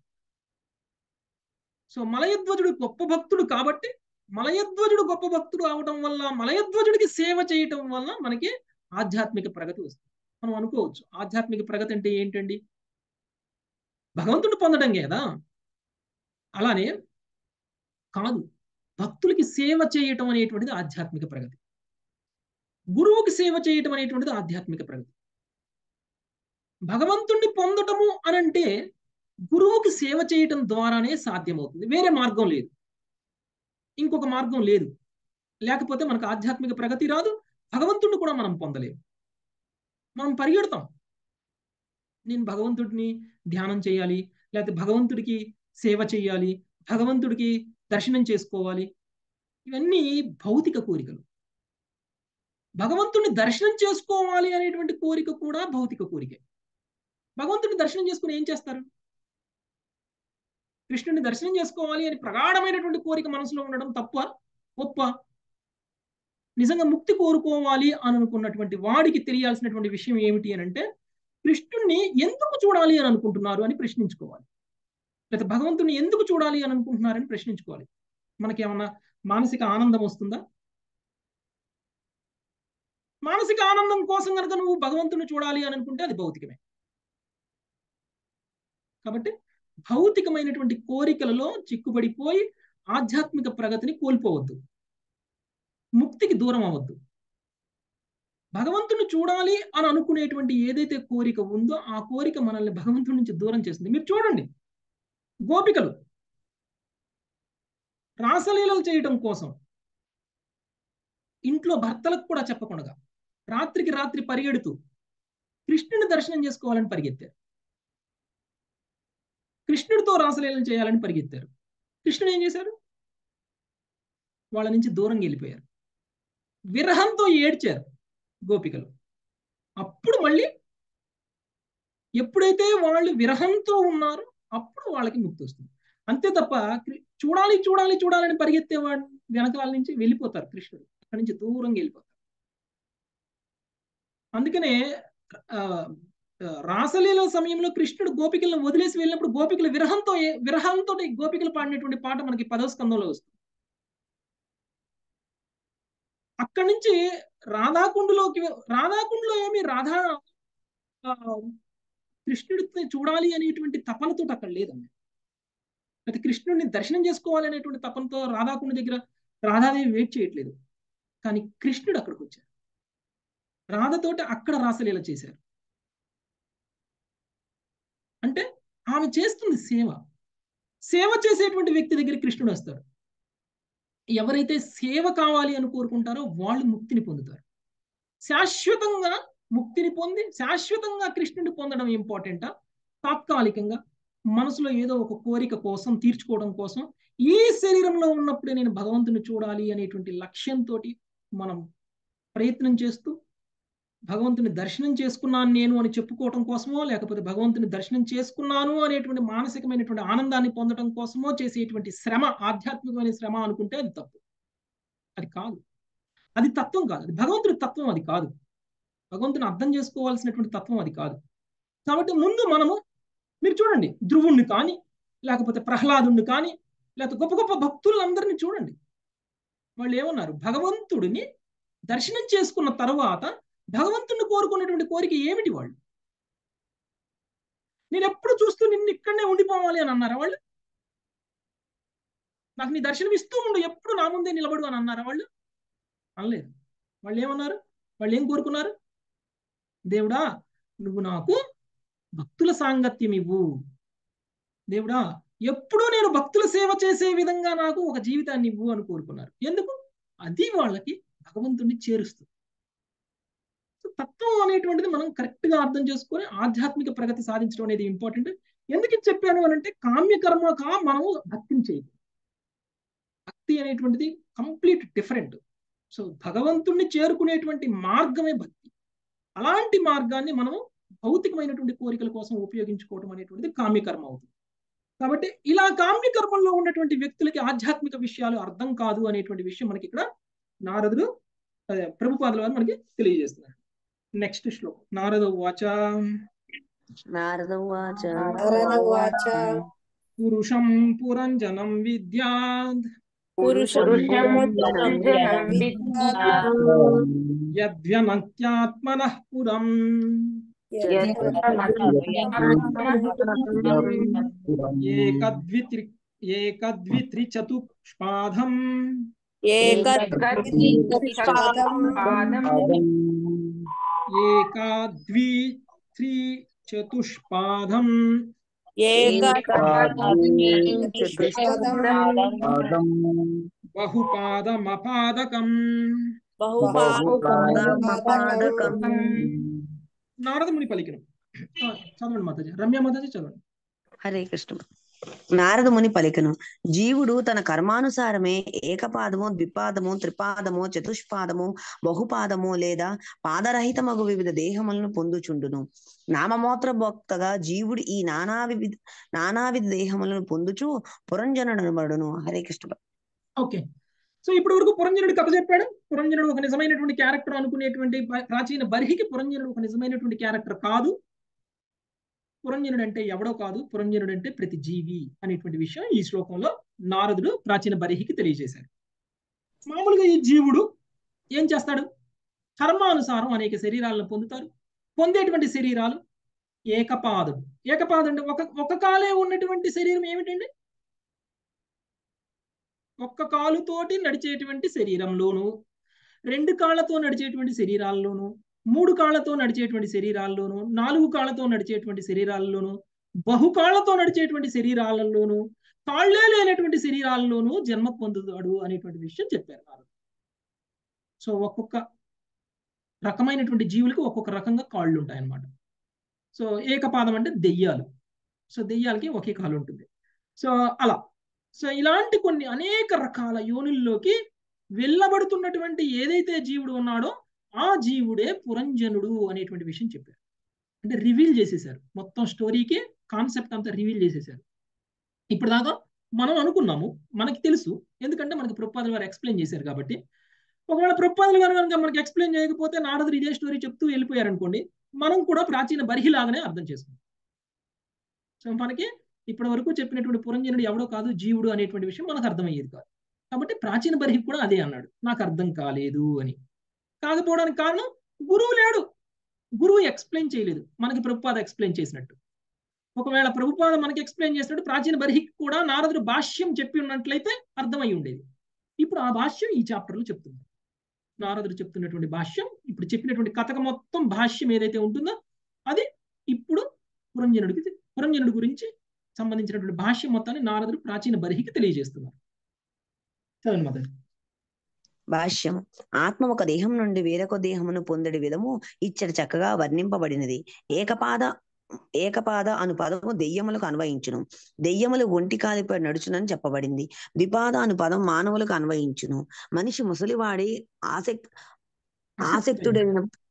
సో మలయధ్వజుడు గొప్ప భక్తుడు కాబట్టి మలయధ్వజుడు గొప్ప భక్తుడు అవడం వల్ల మలయధ్వజుడికి సేవ చేయటం వల్ల మనకి ఆధ్యాత్మిక ప్రగతి వస్తుంది. మనం అనుకోవచ్చు ఆధ్యాత్మిక ప్రగతి అంటే ఏంటండి? భగవంతుడు పొందడం కదా. అలానే కాదు, భక్తులకి సేవ చేయటం అనేటువంటిది ఆధ్యాత్మిక ప్రగతి. గురువుకి సేవ చేయటం అనేటువంటిది ఆధ్యాత్మిక ప్రగతి. భగవంతుణ్ణి పొందటము అనంటే గురువుకి సేవ చేయటం ద్వారానే సాధ్యమవుతుంది. వేరే మార్గం లేదు, ఇంకొక మార్గం లేదు. లేకపోతే మనకు ఆధ్యాత్మిక ప్రగతి రాదు, భగవంతుడిని కూడా మనం పొందలేము. మనం పరిగెడతాం, నేను భగవంతుడిని ధ్యానం చేయాలి, లేకపోతే భగవంతుడికి సేవ చేయాలి, భగవంతుడికి దర్శనం చేసుకోవాలి. ఇవన్నీ భౌతిక కోరికలు. భగవంతుడిని దర్శనం చేసుకోవాలి అనేటువంటి కోరిక కూడా భౌతిక కోరికే. భగవంతుడిని దర్శనం చేసుకుని ఏం చేస్తారు? కృష్ణుని దర్శనం చేసుకోవాలి అని ప్రగాఢమైనటువంటి కోరిక మనసులో ఉండడం తప్ప గొప్ప? నిజంగా ముక్తి కోరుకోవాలి అని అనుకున్నటువంటి వాడికి తెలియాల్సినటువంటి విషయం ఏమిటి అని అంటే కృష్ణుణ్ణి ఎందుకు చూడాలి అని అనుకుంటున్నారు అని ప్రశ్నించుకోవాలి. లేదా భగవంతుని ఎందుకు చూడాలి అని అనుకుంటున్నారని ప్రశ్నించుకోవాలి. మనకి ఏమన్నా మానసిక ఆనందం వస్తుందా? మానసిక ఆనందం కోసం కనుక నువ్వు భగవంతుని చూడాలి అని అనుకుంటే అది భౌతికమే. కాబట్టి భౌతికమైనటువంటి కోరికలలో చిక్కుబడిపోయి ఆధ్యాత్మిక ప్రగతిని కోల్పోవద్దు, ముక్తికి దూరం అవ్వద్దు. భగవంతుని చూడాలి అని అనుకునేటువంటి ఏదైతే కోరిక ఉందో ఆ కోరిక మనల్ని భగవంతుడి నుంచి దూరం చేస్తుంది. మీరు చూడండి, గోపికలు రాసలీలలు చేయటం కోసం ఇంట్లో భర్తలకు కూడా చెప్పకుండా రాత్రికి రాత్రి పరిగెడుతూ కృష్ణుని దర్శనం చేసుకోవాలని పరిగెత్తారు. కృష్ణుడితో రాసలీలలు చేయాలని పరిగెత్తారు. కృష్ణుడు ఏం చేశారు? వాళ్ళ నుంచి దూరంగా వెళ్ళిపోయారు. విరహంతో ఏడ్చారు గోపికలు. అప్పుడు మళ్ళీ ఎప్పుడైతే వాళ్ళు విరహంతో ఉన్నారో అప్పుడు వాళ్ళకి ముక్తి వస్తుంది. అంతే తప్ప చూడాలి చూడాలి చూడాలని పరిగెత్తే వాడి వెనకాల నుంచి వెళ్ళిపోతారు. కృష్ణుడు అక్కడి నుంచి దూరంగా వెళ్ళిపోతారు. అందుకనే ఆ రాసలీల సమయంలో కృష్ణుడు గోపికలను వదిలేసి వెళ్ళినప్పుడు గోపికల విరహంతో విరహంతో గోపికలు పాడినటువంటి పాట మనకి పదవ స్కందంలో వస్తుంది. అక్కడి నుంచి రాధాకుండులోకి రాధాకుండులో ఏమి రాధా కృష్ణుడిని చూడాలి అనేటువంటి తపనతో అక్కడ లేదండి. అయితే కృష్ణుడిని దర్శనం చేసుకోవాలి అనేటువంటి తపనతో రాధాకుండ దగ్గర రాధాదేవి వెయిట్ చేయట్లేదు. కానీ కృష్ణుడు అక్కడికి వచ్చారు, రాధతోటి అక్కడ రాసలీల చేశారు. అంటే ఆమె చేస్తుంది సేవ. సేవ చేసేటువంటి వ్యక్తి దగ్గర కృష్ణుడు వస్తాడు. ఎవరైతే సేవ కావాలి అని కోరుకుంటారో వాళ్ళు ముక్తిని పొందుతారు. శాశ్వతంగా ముక్తిని పొంది శాశ్వతంగా కృష్ణుడిని పొందడం ఇంపార్టెంటా, తాత్కాలికంగా మనసులో ఏదో ఒక కోరిక కోసం తీర్చుకోవడం కోసం ఈ శరీరంలో ఉన్నప్పుడే నేను భగవంతుని చూడాలి అనేటువంటి లక్ష్యంతో మనం ప్రయత్నం చేస్తూ భగవంతుని దర్శనం చేసుకున్నాను నేను అని చెప్పుకోవటం కోసమో, లేకపోతే భగవంతుని దర్శనం చేసుకున్నాను అనేటువంటి మానసికమైనటువంటి ఆనందాన్ని పొందడం కోసమో చేసేటువంటి శ్రమ, ఆధ్యాత్మికమైన శ్రమ అనుకుంటే అది తప్పు. అది కాదు, అది తత్వం కాదు, అది భగవంతుడి తత్వం, అది కాదు. భగవంతుని అర్థం చేసుకోవాల్సినటువంటి తత్వం అది కాదు. కాబట్టి ముందు మనము, మీరు చూడండి, ధ్రువుణ్ణి కానీ, లేకపోతే ప్రహ్లాదుణ్ణి కానీ, లేకపోతే గొప్ప గొప్ప భక్తులందరినీ చూడండి. వాళ్ళు ఏమన్నారు? భగవంతుడిని దర్శనం చేసుకున్న తరువాత భగవంతుడిని కోరుకున్నటువంటి కోరిక ఏమిటి? వాళ్ళు, నేను ఎప్పుడు చూస్తూ నిన్ను ఇక్కడనే ఉండిపోవాలి అని అన్నారా వాళ్ళు? నాకు నీ దర్శనం ఇస్తూ ఉండు, ఎప్పుడు నా ముందే నిలబడు అని అన్నారా వాళ్ళు? అనలేదు. వాళ్ళు ఏమన్నారు? వాళ్ళు ఏం కోరుకున్నారు? దేవుడా, నువ్వు నాకు భక్తుల సాంగత్యం ఇవ్వు. దేవుడా, ఎప్పుడూ నేను భక్తుల సేవ చేసే విధంగా నాకు ఒక జీవితాన్ని ఇవ్వు అని కోరుకున్నారు. ఎందుకు? అది వాళ్ళకి భగవంతుడిని చేరుస్తుంది. తత్వం అనేటువంటిది మనం కరెక్ట్ గా అర్థం చేసుకొని ఆధ్యాత్మిక ప్రగతి సాధించడం అనేది ఇంపార్టెంట్. ఎందుకు చెప్పాను అని అంటే, కామ్యకర్మక మనం భక్తిని చేయదు. భక్తి అనేటువంటిది కంప్లీట్ డిఫరెంట్. సో భగవంతుణ్ణి చేరుకునేటువంటి మార్గమే భక్తి. అలాంటి మార్గాన్ని మనం భౌతికమైనటువంటి కోరికల కోసం ఉపయోగించుకోవడం అనేటువంటిది కామ్యకర్మ అవుతుంది. కాబట్టి ఇలా కామ్యకర్మల్లో ఉన్నటువంటి వ్యక్తులకి ఆధ్యాత్మిక విషయాలు అర్థం కాదు అనేటువంటి విషయం మనకి ఇక్కడ నారదుడు, ప్రభుపాదుల వారు మనకి తెలియజేస్తున్నారు. నెక్స్ట్ శ్లోకం. నారద ఉవాచ
నారద ఉవాచ
పురుషం పురంజనం విద్యాద్ యద్వ్యనక్త్యాత్మనః పురం ఏకద్విత్రి ఏకద్విత్రిచతుష్పాదం ఏకాద్విత్రిచతుష్పాదం బహుపాదమపాదకం. నారద ముని పలికిన. చదవండి మాతాజీ, రమ్య మాతాజీ చదవండి.
హరే కృష్ణ. నారద ముని పలికను, జీవుడు తన కర్మానుసారమే ఏకపాదము, ద్విపాదము, త్రిపాదము, చతుష్పాదము, బహుపాదము లేదా పాదరహితమగు వివిధ దేహములను పొందుచుండును. నామమాత్ర భోక్తగా జీవుడు ఈ నానా వివిధ నానావిధ దేహములను పొందుచు పురంజనుడనబడును. హరే కృష్ణ.
ఓకే, సో ఇప్పటి వరకు పురంజనుడు కథ చెప్పాడు. పురంజనుడు ఒక నిజమైనటువంటి క్యారెక్టర్ అనుకునేటువంటి ప్రాచీన బర్హికి పురంజనుడు ఒక నిజమైనటువంటి క్యారెక్టర్ కాదు. పురంజనుడు అంటే ఎవడో కాదు, పురంజనుడు అంటే ప్రతి జీవి అనేటువంటి విషయం ఈ శ్లోకంలో నారదుడు ప్రాచీన బర్హికి తెలియజేశాడు. మామూలుగా ఈ జీవుడు ఏం చేస్తాడు? కర్మానుసారం అనేక శరీరాలను పొందుతారు. పొందేటువంటి శరీరాలు ఏకపాదుడు. ఏకపాదుడు అంటే ఒక ఒక కాలే ఉన్నటువంటి శరీరం ఏమిటండి? ఒక్క కాలుతోటి నడిచేటువంటి శరీరంలోను, రెండు కాళ్ళతో నడిచేటువంటి శరీరాల్లోను, మూడు కాళ్ళతో నడిచేటువంటి శరీరాల్లోను, నాలుగు కాళ్ళతో నడిచేటువంటి శరీరాల్లోను, బహుకాళ్ళతో నడిచేటువంటి శరీరాలలోను, కాళ్లే లేనటువంటి శరీరాల్లోనూ జన్మ పొందుతాడు అనేటువంటి విషయం చెప్పారు వారు. సో ఒక్కొక్క రకమైనటువంటి జీవులకు ఒక్కొక్క రకంగా కాళ్ళు ఉంటాయి అన్నమాట. సో ఏకపాదం అంటే దెయ్యాలు. సో దెయ్యాలకి ఒకే కాలు ఉంటుంది. సో అలా సో ఇలాంటి కొన్ని అనేక రకాల యోనుల్లోకి వెళ్ళబడుతున్నటువంటి ఏదైతే జీవుడు ఉన్నాడో ఆ జీవుడే పురంజనుడు అనేటువంటి విషయం చెప్పారు. అంటే రివీల్ చేసేసారు, మొత్తం స్టోరీకి కాన్సెప్ట్ అంతా రివీల్ చేసేసారు. ఇప్పుడు దాకా మనం అనుకున్నాము, మనకి తెలుసు, ఎందుకంటే మనకి ప్రభుపాదుల వారు ఎక్స్ప్లెయిన్ చేశారు కాబట్టి. ఒకవేళ ప్రభుపాదుల వారు కనుక మనకి ఎక్స్ప్లెయిన్ చేయకపోతే నారదుడు ఇదే స్టోరీ చెప్తూ వెళ్ళిపోయారనుకోండి, మనం కూడా ప్రాచీన బర్హిలాగానే అర్థం చేసుకుంటాం. సో మనకి ఇప్పటి వరకు చెప్పినటువంటి పురంజనుడు ఎవడో కాదు, జీవుడు అనేటువంటి విషయం మనకు అర్థమయ్యేది కాదు. కాబట్టి ప్రాచీన బర్హి కూడా అదే అన్నాడు, నాకు అర్థం కాలేదు అని. కాకపోవడానికి కారణం గురువు లేడు, గురువు ఎక్స్ప్లెయిన్ చేయలేదు మనకి ప్రభుపాద ఎక్స్ప్లెయిన్ చేసినట్టు. ఒకవేళ ప్రభుపాద మనకి ఎక్స్ప్లెయిన్ చేసినట్టు ప్రాచీన బర్హికి కూడా నారదుడు భాష్యం చెప్పి ఉన్నట్లయితే అర్థమై ఉండేది. ఇప్పుడు ఆ భాష్యం ఈ చాప్టర్లో చెప్తున్నారు. నారదుడు చెప్తున్నటువంటి భాష్యం, ఇప్పుడు చెప్పినటువంటి కథక మొత్తం భాష్యం ఏదైతే ఉంటుందో అది ఇప్పుడు పురంజనుడికి పురంజనుడి గురించి సంబంధించినటువంటి భాష్యం మొత్తాన్ని నారదుడు ప్రాచీన బర్హికి తెలియజేస్తున్నారు. చదవండి మొదటి
భాష్యం. ఆత్మ ఒక దేహం నుండి వేరొక దేహమును పొందడి విధము ఇచ్చట చక్కగా వర్ణింపబడినది. ఏకపాద ఏకపాద అను పదము దెయ్యములకు అన్వయించును. దెయ్యములు ఒంటి కాలిపై నడుచునని చెప్పబడింది. ద్విపాద అను పదం మానవులకు అన్వయించును. మనిషి ముసలివాడి ఆసక్ ఆసక్తుడైన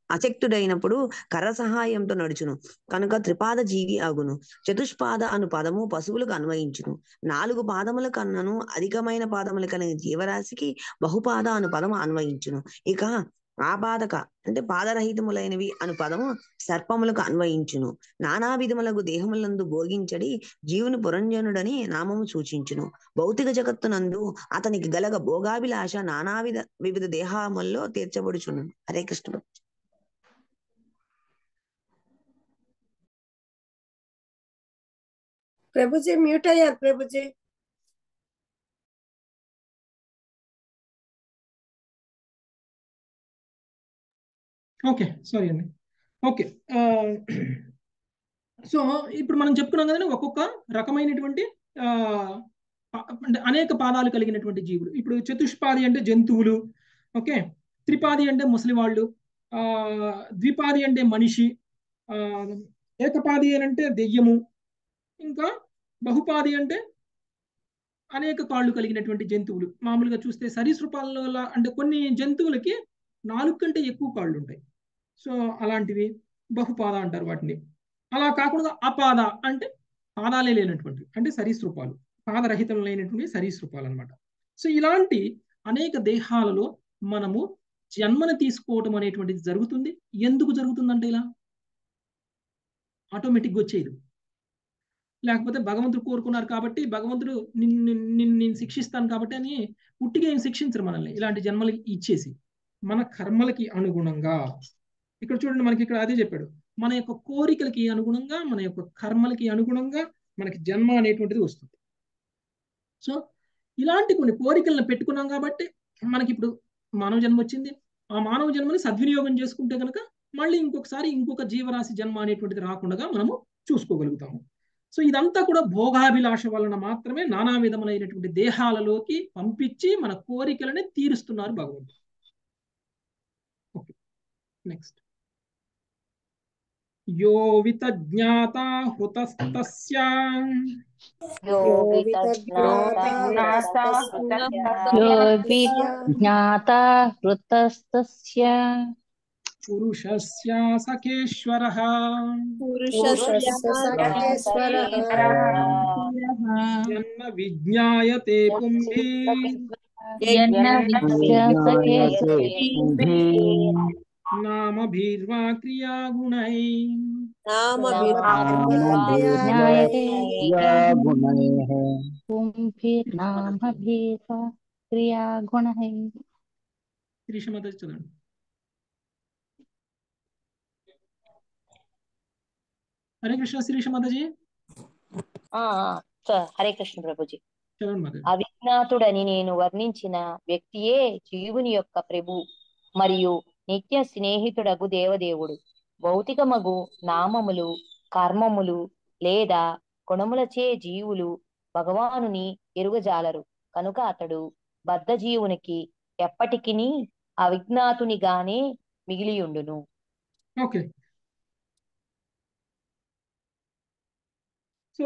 అశక్తుడైనప్పుడు కర్ర సహాయంతో నడుచును కనుక త్రిపాద జీవి అగును. చతుష్పాద అను పదము పశువులకు అన్వయించును. నాలుగు పాదముల కన్నను అధికమైన పాదముల కలిగిన జీవరాశికి బహుపాద అను పదము అన్వయించును. ఇక ఆపాదక అంటే పాదరహితములైనవి అను పదము సర్పములకు అన్వయించును. నానా విధములకు దేహములందు భోగించడి జీవుని పురంజనుడని నామము సూచించును. భౌతిక జగత్తునందు అతనికి గలగ భోగాభిలాష నానావిధ వివిధ దేహముల్లో తీర్చబడుచును. హరే కృష్ణ.
ప్రభుజీ మ్యూట్ అయ్యారు ప్రభుజీ.
ఓకే సారీ అండి. ఓకే సో ఇప్పుడు మనం చెప్పుకున్నాం కదండి ఒక్కొక్క రకమైనటువంటి అంటే అనేక పాదాలు కలిగినటువంటి జీవులు. ఇప్పుడు చతుష్పాది అంటే జంతువులు, ఓకే, త్రిపాది అంటే ముసలివాళ్ళు, ఆ ద్విపాది అంటే మనిషి, ఆ ఏకపాది అని అంటే దెయ్యము, ఇంకా బహుపాది అంటే అనేక కాళ్ళు కలిగినటువంటి జంతువులు. మామూలుగా చూస్తే సరీసృపాలలో అంటే కొన్ని జంతువులకి నాలుగు కంటే ఎక్కువ కాళ్ళు ఉంటాయి. సో అలాంటివి బహుపాద అంటారు వాటిని. అలా కాకుండా అపాద అంటే పాదాలే లేనటువంటి అంటే సరీసృపాలు, పాదరహితం లేనటువంటి సరీసృపాలు అనమాట. సో ఇలాంటి అనేక దేహాలలో మనము జన్మను తీసుకోవటం అనేటువంటిది జరుగుతుంది. ఎందుకు జరుగుతుందంటే ఇలా ఆటోమేటిక్గా వచ్చేది, లేకపోతే భగవంతుడు కోరుకున్నారు కాబట్టి భగవంతుడు నిన్ను నిన్ను నేను శిక్షిస్తాను కాబట్టి అని పుట్టిగా ఏం శిక్షించరు మనల్ని ఇలాంటి జన్మలకి ఇచ్చేసి. మన కర్మలకి అనుగుణంగా ఇక్కడ చూడండి మనకి ఇక్కడ అదే చెప్పాడు, మన యొక్క కోరికలకి అనుగుణంగా మన యొక్క కర్మలకి అనుగుణంగా మనకి జన్మ అనేటువంటిది వస్తుంది. సో ఇలాంటి కొన్ని కోరికలను పెట్టుకున్నాం కాబట్టి మనకి ఇప్పుడు మానవ జన్మ వచ్చింది. ఆ మానవ జన్మని సద్వినియోగం చేసుకుంటే కనుక మళ్ళీ ఇంకొకసారి ఇంకొక జీవరాశి జన్మ అనేటువంటిది రాకుండా మనము చూసుకోగలుగుతాము. సో ఇదంతా కూడా భోగాభిలాష వలన మాత్రమే నానా విధములైనటువంటి దేహాలలోకి పంపించి మన కోరికలని తీరుస్తున్నారు భగవంతుడు. Okay next. యో వితజ్ఞాత హృతస్తస్య
యో విజ్ఞాత హృతస్తస్య
పురుషస్య సఖేశ్వరః యన్న విజ్ఞాయతే పుంభి నామభిర్వా క్రియాగుణై. శ్రీషమత చదవండి. హరే కృష్ణ శ్రీష మాతాజీ.
హరే కృష్ణ ప్రభుజీ.
చదవండి మాతాజీ.
అవిజ్ఞాతుడని నేను వర్ణించిన వ్యక్తియే జీవుని యొక్క ప్రభు మరియు నిత్య స్నేహితుడగు దేవదేవుడు. భౌతికమగు నామములు కర్మములు లేదా గుణములచే జీవులు భగవానుని ఎరుగజాలరు కనుక అతడు బద్ధ జీవునికి ఎప్పటికిని అవిజ్ఞాతునిగానే మిగిలియుండును.
ఓకే సో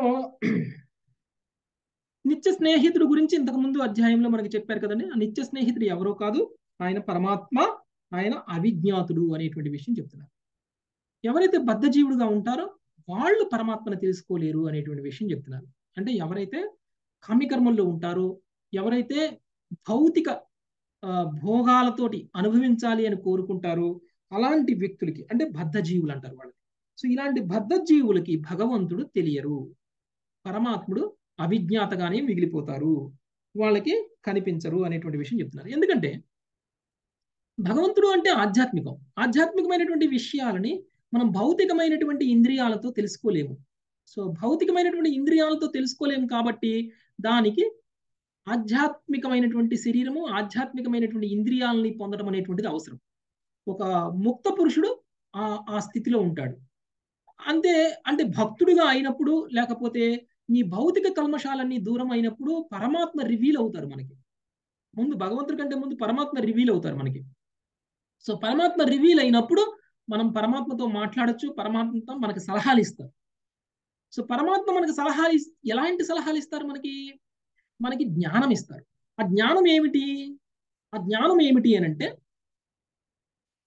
నిత్య స్నేహితుడు గురించి ఇంతకు ముందు అధ్యాయంలో మనకి చెప్పారు కదండి. ఆ నిత్య స్నేహితుడు ఎవరో కాదు, ఆయన పరమాత్మ, ఆయన అవిజ్ఞాతుడు అనేటువంటి విషయం చెప్తున్నారు. ఎవరైతే బద్ధజీవుడుగా ఉంటారో వాళ్ళు పరమాత్మను తెలుసుకోలేరు అనేటువంటి విషయం చెప్తున్నారు. అంటే ఎవరైతే కామ్యకర్మల్లో ఉంటారో, ఎవరైతే భౌతిక భోగాలతోటి అనుభవించాలి అని కోరుకుంటారో అలాంటి వ్యక్తులకి అంటే బద్ధజీవులు అంటారు వాళ్ళకి. సో ఇలాంటి బద్ధజీవులకి భగవంతుడు తెలియరు, పరమాత్ముడు అవిజ్ఞాతగానే మిగిలిపోతారు, వాళ్ళకి కనిపించరు అనేటువంటి విషయం చెప్తున్నారు. ఎందుకంటే భగవంతుడు అంటే ఆధ్యాత్మికం. ఆధ్యాత్మికమైనటువంటి విషయాలని మనం భౌతికమైనటువంటి ఇంద్రియాలతో తెలుసుకోలేము. సో భౌతికమైనటువంటి ఇంద్రియాలతో తెలుసుకోలేము కాబట్టి దానికి ఆధ్యాత్మికమైనటువంటి శరీరము, ఆధ్యాత్మికమైనటువంటి ఇంద్రియాలని పొందడం అనేటువంటిది అవసరం. ఒక ముక్త పురుషుడు ఆ ఆ స్థితిలో ఉంటాడు. అంతే అంటే భక్తుడుగా అయినప్పుడు, లేకపోతే నీ భౌతిక కల్మషాలన్నీ దూరం అయినప్పుడు పరమాత్మ రివీల్ అవుతారు మనకి. ముందు భగవంతుడి కంటే ముందు పరమాత్మ రివీల్ అవుతారు మనకి. సో పరమాత్మ రివీల్ అయినప్పుడు మనం పరమాత్మతో మాట్లాడచ్చు, పరమాత్మతో మనకి సలహాలు ఇస్తారు. సో పరమాత్మ మనకి సలహాలు ఎలాంటి సలహాలు ఇస్తారు? మనకి మనకి జ్ఞానం ఇస్తారు. ఆ జ్ఞానం ఏమిటి? ఆ జ్ఞానం ఏమిటి అని అంటే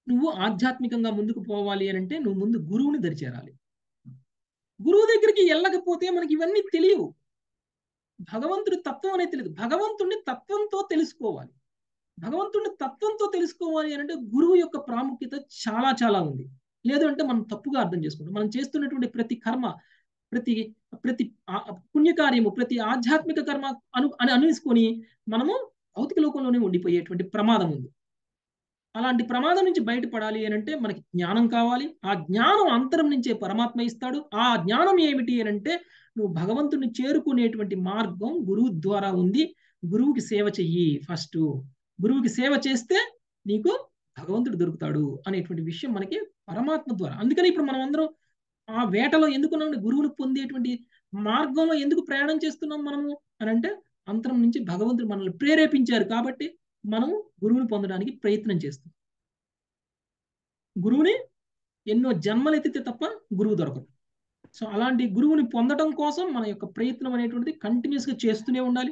నువ్వు ఆధ్యాత్మికంగా ముందుకు పోవాలి అని అంటే నువ్వు ముందు గురువుని దరిచేరాలి. గురువు దగ్గరికి వెళ్ళకపోతే మనకి ఇవన్నీ తెలియవు. భగవంతుడి తత్వం అనేది తెలియదు. భగవంతుడిని తత్వంతో తెలుసుకోవాలి. భగవంతుడిని తత్వంతో తెలుసుకోవాలి అని అంటే గురువు యొక్క ప్రాముఖ్యత చాలా చాలా ఉంది. లేదు అంటే మనం తప్పుగా అర్థం చేసుకుంటాం. మనం చేస్తున్నటువంటి ప్రతి కర్మ, ప్రతి ప్రతి పుణ్యకార్యము, ప్రతి ఆధ్యాత్మిక కర్మ అను అని అనేసుకొని మనము భౌతిక లోకంలోనే ఉండిపోయేటువంటి ప్రమాదం ఉంది. అలాంటి ప్రమాదం నుంచి బయటపడాలి అని అంటే మనకి జ్ఞానం కావాలి. ఆ జ్ఞానం అంతరం నుంచే పరమాత్మ ఇస్తాడు. ఆ జ్ఞానం ఏమిటి అని అంటే నువ్వు భగవంతుని చేరుకునేటువంటి మార్గం గురువు ద్వారా ఉంది. గురువుకి సేవ చెయ్యి. ఫస్ట్ గురువుకి సేవ చేస్తే నీకు భగవంతుడు దొరుకుతాడు అనేటువంటి విషయం మనకి పరమాత్మ ద్వారా. అందుకని ఇప్పుడు మనం అందరం ఆ వేటలో ఎందుకున్నాం? గురువును పొందేటువంటి మార్గంలో ఎందుకు ప్రయాణం చేస్తున్నాం మనము అని అంటే అంతరం నుంచి భగవంతుడు మనల్ని ప్రేరేపించారు కాబట్టి మనం గురువుని పొందడానికి ప్రయత్నం చేస్తాం. గురువుని ఎన్నో జన్మలు ఎత్తితే తప్ప గురువు దొరకదు. సో అలాంటి గురువుని పొందడం కోసం మన యొక్క ప్రయత్నం అనేటువంటిది కంటిన్యూస్గా చేస్తూనే ఉండాలి.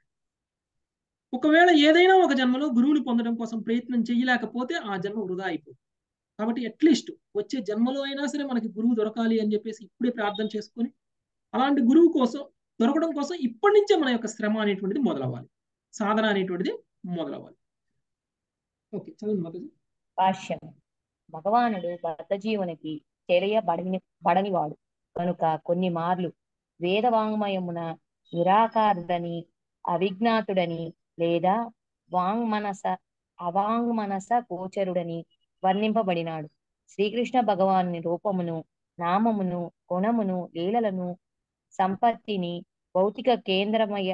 ఒకవేళ ఏదైనా ఒక జన్మలో గురువుని పొందడం కోసం ప్రయత్నం చేయలేకపోతే ఆ జన్మ వృధా అయిపోతుంది. కాబట్టి అట్లీస్ట్ వచ్చే జన్మలో అయినా సరే మనకి గురువు దొరకాలి అని చెప్పేసి ఇప్పుడే ప్రార్థన చేసుకొని అలాంటి గురువు కోసం దొరకడం కోసం ఇప్పటి నుంచే మన యొక్క శ్రమ అనేటువంటిది మొదలవ్వాలి. సాధన అనేటువంటిది మొదలవ్వాలి. ఓకే, చదువు మాతాజీ.
భాష్యం. భగవానుడు బద్ధజీవునికి తెలియబడని బడనివాడు కనుక కొన్ని మార్లు వేదవాంగ్మయమున నిరాకారుడని, అవిజ్ఞాతుడని లేదా వాంగ్మనస అవాంగ్మనస గోచరుడని వర్ణింపబడినాడు. శ్రీకృష్ణ భగవానుని రూపమును, నామమును, గుణమును, లీలలను, సంపత్తిని భౌతిక కేంద్రమయ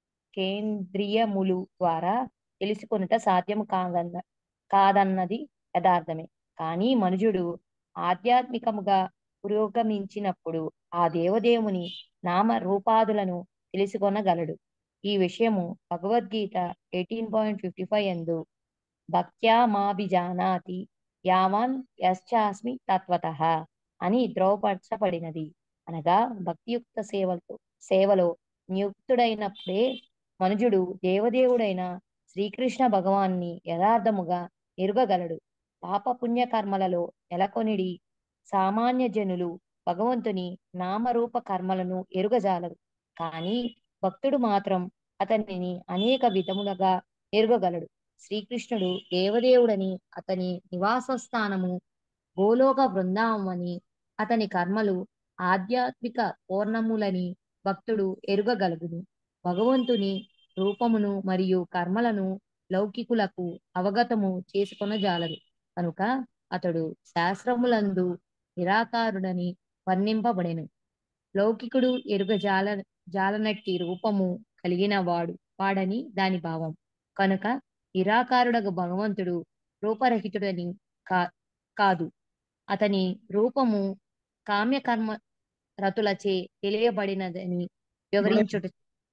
కేంద్రియములు ద్వారా తెలుసుకొనుట సాధ్యము కాదన్న కాదన్నది యథార్థమే. కానీ మనుజుడు ఆధ్యాత్మికముగా పురోగమించినప్పుడు ఆ దేవదేవుని నామ రూపాదులను తెలుసుకొనగలడు. ఈ విషయము Bhagavad Gita eighteen point fifty five ఎందు భక్త్యా మాభిజానాతి యావాన్ యశ్చాస్మి తత్వతః అని ద్రోవపరచబడినది. అనగా భక్తియుక్త సేవతో సేవలో నియుక్తుడైనప్పుడే మనుజుడు దేవదేవుడైన శ్రీకృష్ణ భగవాన్ని యథార్థముగా ఎరుగగలడు. పాప పుణ్య కర్మలలో నెలకొనిడి సామాన్య జనులు భగవంతుని నామరూప కర్మలను ఎరుగజాలరు. కానీ భక్తుడు మాత్రం అతనిని అనేక విధములుగా ఎరుగగలడు. శ్రీకృష్ణుడు దేవదేవుడని, అతని నివాస స్థానము గోలోక బృందావని, అతని కర్మలు ఆధ్యాత్మిక పూర్ణములని భక్తుడు ఎరుగగలుగును. భగవంతుని రూపమును మరియు కర్మలను లౌకికులకు అవగతము చేసుకొనజాలరు. కనుక అతడు శాస్త్రములందు నిరాకారుడని వర్ణింపబడెను. లౌకికుడు ఎరుగజాల జాలనట్టి రూపము కలిగిన వాడు వాడని దాని భావం. కనుక నిరాకారుడగు భగవంతుడు రూపరహితుడని కా కాదు అతని రూపము కామ్యకర్మ రతులచే తెలియబడినదని వివరించుట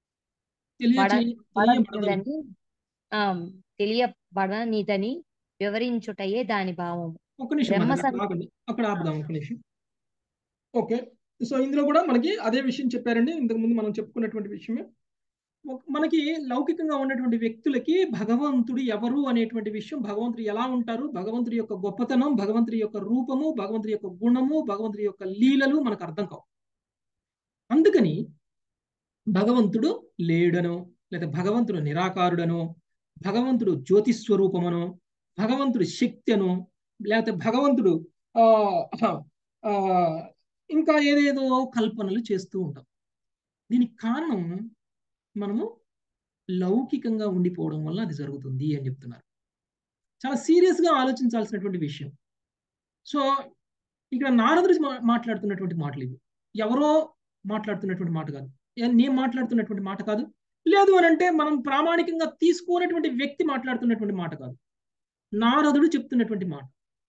బడదని ఆ తెలియబడనిదని వివరించుటయే దాని భావము.
ఒక నిమిషం అక్కడ ఆపుదాం. ఒక నిమిషం. ఓకే, సో ఇందులో కూడా మనకి అదే విషయం చెప్పారండి. ఇంతకు ముందు మనం చెప్పుకున్నటువంటి విషయమే. మనకి లౌకికంగా ఉన్నటువంటి వ్యక్తులకి భగవంతుడు ఎవరు అనేటువంటి విషయం, భగవంతుడు ఎలా ఉంటారు, భగవంతుడి యొక్క గొప్పతనం, భగవంతుడి యొక్క రూపము, భగవంతుడి యొక్క గుణము, భగవంతుడి యొక్క లీలలు మనకు అర్థం కావు. అందుకని భగవంతుడు లేడనో, లేదా భగవంతుడు నిరాకారుడనో, భగవంతుడు జ్యోతిస్వరూపమనో, భగవంతుడు శక్తి అనో, లేకపోతే భగవంతుడు ఆ ఇంకా ఏదేదో కల్పనలు చేస్తూ ఉంటాం. దీనికి కారణం మనము లౌకికంగా ఉండిపోవడం వల్ల అది జరుగుతుంది అని చెప్తున్నారు. చాలా సీరియస్గా ఆలోచించాల్సినటువంటి విషయం. సో ఇక్కడ నారదుడు మాట్లాడుతున్నటువంటి మాటలు ఇవి. ఎవరో మాట్లాడుతున్నటువంటి మాట కాదు, నేను మాట్లాడుతున్నటువంటి మాట కాదు. లేదు అని అంటే మనం ప్రామాణికంగా తీసుకున్నటువంటి వ్యక్తి మాట్లాడుతున్నటువంటి మాట కాదు. నారదుడు చెప్తున్నటువంటి మాట.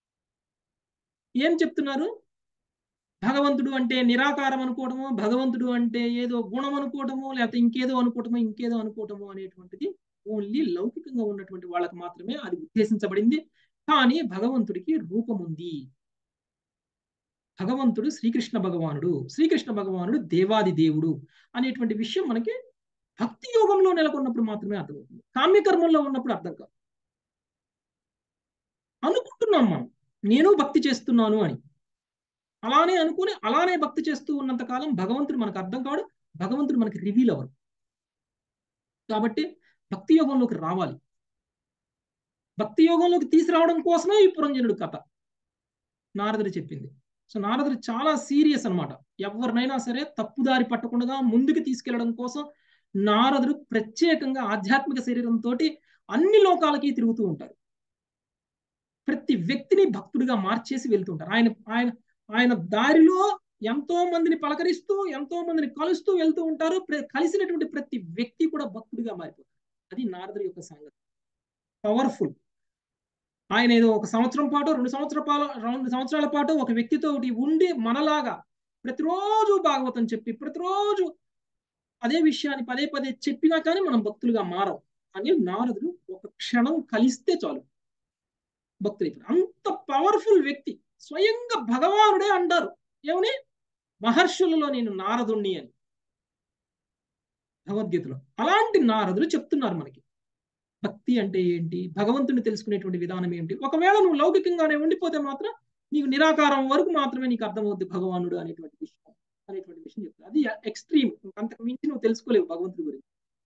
ఏం చెప్తున్నారు? భగవంతుడు అంటే నిరాకారం అనుకోవటము, భగవంతుడు అంటే ఏదో గుణం అనుకోవటము, లేకపోతే ఇంకేదో అనుకోవటము ఇంకేదో అనుకోవటము అనేటువంటిది ఓన్లీ లౌకికంగా ఉన్నటువంటి వాళ్ళకి మాత్రమే అది ఉద్దేశించబడింది. కానీ భగవంతుడికి రూపం ఉంది. భగవంతుడు శ్రీకృష్ణ భగవానుడు, శ్రీకృష్ణ భగవానుడు దేవాది దేవుడు అనేటువంటి విషయం మనకి భక్తి యోగంలో నెలకొన్నప్పుడు మాత్రమే అర్థమవుతుంది. కామ్యకర్మంలో ఉన్నప్పుడు అర్థం కాదు. అనుకుంటున్నాం మనం నేను భక్తి చేస్తున్నాను అని. అలానే అనుకుని అలానే భక్తి చేస్తూ ఉన్నంత కాలం భగవంతుడు మనకు అర్థం కాడు, భగవంతుడు మనకి రివీల్ అవ్వరు. కాబట్టి భక్తి యోగంలోకి రావాలి. భక్తి యోగంలోకి తీసుకురావడం కోసమే ఈ పురంజనుడు కథ నారదుడు చెప్పింది. సో నారదుడు చాలా సీరియస్ అనమాట. ఎవరినైనా సరే తప్పుదారి పట్టకుండా ముందుకు తీసుకెళ్లడం కోసం నారదుడు ప్రత్యేకంగా ఆధ్యాత్మిక శరీరంతో అన్ని లోకాలకి తిరుగుతూ ఉంటారు. ప్రతి వ్యక్తిని భక్తుడిగా మార్చేసి వెళ్తుంటారు. ఆయన ఆయన ఆయన దారిలో ఎంతో మందిని పలకరిస్తూ ఎంతో మందిని కలుస్తూ వెళ్తూ ఉంటారు. కలిసినటువంటి ప్రతి వ్యక్తి కూడా భక్తుడిగా మారిపోతారు. అది నారదుడి యొక్క సంగతి. పవర్ఫుల్. ఆయన ఏదో ఒక సంవత్సరం పాటు రెండు సంవత్సరాల పాటు రెండు సంవత్సరాల పాటు ఒక వ్యక్తితో ఉండి మనలాగా ప్రతిరోజు భాగవతం చెప్పి ప్రతిరోజు అదే విషయాన్ని పదే పదే చెప్పినా కానీ మనం భక్తులుగా మారం అని నారదుడు ఒక క్షణం కలిస్తే చాలు భక్తులు. అంత పవర్ఫుల్ వ్యక్తి. స్వయంగా భగవానుడే అంటారు ఏమని, మహర్షులలో నేను నారదుణ్ణి అని భగవద్గీతలో. అలాంటి నారదుడు చెప్తున్నారు మనకి భక్తి అంటే ఏంటి, భగవంతుని తెలుసుకునేటువంటి విధానం ఏంటి. ఒకవేళ నువ్వు లౌకికంగానే ఉండిపోతే మాత్రం నీకు నిరాకారం వరకు మాత్రమే నీకు అర్థమవుద్ది భగవానుడు అనేటువంటి విషయం అనేటువంటి విషయం చెప్తారు. అది ఎక్స్ట్రీమ్. అంతకు మించి నువ్వు తెలుసుకోలేవు భగవంతుడి గురించి.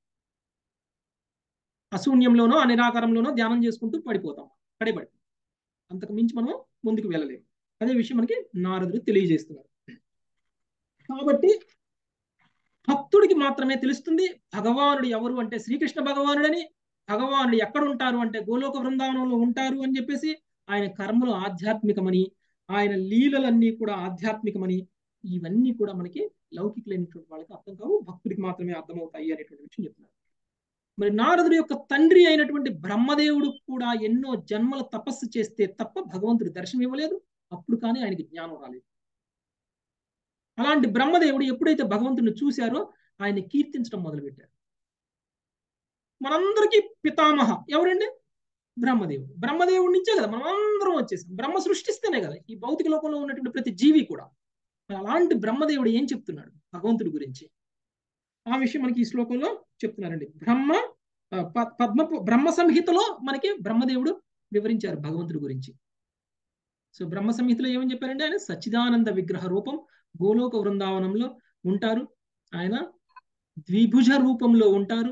అశూన్యంలోనో ఆ నిరాకారంలోనో ధ్యానం చేసుకుంటూ పడిపోతాం, పడిపడి అంతకు మించి మనం ముందుకు వెళ్ళలేము. అదే విషయం మనకి నారదుడు తెలియజేస్తున్నారు. కాబట్టి భక్తుడికి మాత్రమే తెలుస్తుంది భగవానుడు ఎవరు అంటే శ్రీకృష్ణ భగవానుడని, భగవానుడు ఎక్కడ ఉంటారు అంటే గోలోక బృందావనంలో ఉంటారు అని చెప్పేసి, ఆయన కర్మలు ఆధ్యాత్మికమని, ఆయన లీలలన్నీ కూడా ఆధ్యాత్మికమని, ఇవన్నీ కూడా మనకి లౌకికులైనటువంటి వాళ్ళకి అర్థం కావు, భక్తుడికి మాత్రమే అర్థమవుతాయి అనేటువంటి విషయం చెప్తున్నారు. మరి నారదుడి యొక్క తండ్రి అయినటువంటి బ్రహ్మదేవుడు కూడా ఎన్నో జన్మల తపస్సు చేస్తే తప్ప భగవంతుడి దర్శనం ఇవ్వలేదు. అప్పుడు కానీ ఆయనకి జ్ఞానం రాలేదు. అలాంటి బ్రహ్మదేవుడు ఎప్పుడైతే భగవంతుడిని చూశారో ఆయన కీర్తించడం మొదలుపెట్టారు. మనందరికీ పితామహ ఎవరండి? బ్రహ్మదేవుడు. బ్రహ్మదేవుడి నుంచే కదా మనం అందరం వచ్చేసాం. బ్రహ్మ సృష్టిస్తేనే కదా ఈ భౌతిక లోకంలో ఉన్నటువంటి ప్రతి జీవి కూడా. అలాంటి బ్రహ్మదేవుడు ఏం చెప్తున్నాడు భగవంతుడి గురించి, ఆ విషయం మనకి ఈ శ్లోకంలో చెప్తున్నారండి. బ్రహ్మ పద్మ బ్రహ్మ సంహితలో మనకి బ్రహ్మదేవుడు వివరించారు భగవంతుడి గురించి. సో బ్రహ్మ సంహితలో ఏమని చెప్పారంటే, ఆయన సచ్చిదానంద విగ్రహ రూపం గోలోక వృందావనంలో ఉంటారు. ఆయన ద్విభుజ రూపంలో ఉంటారు.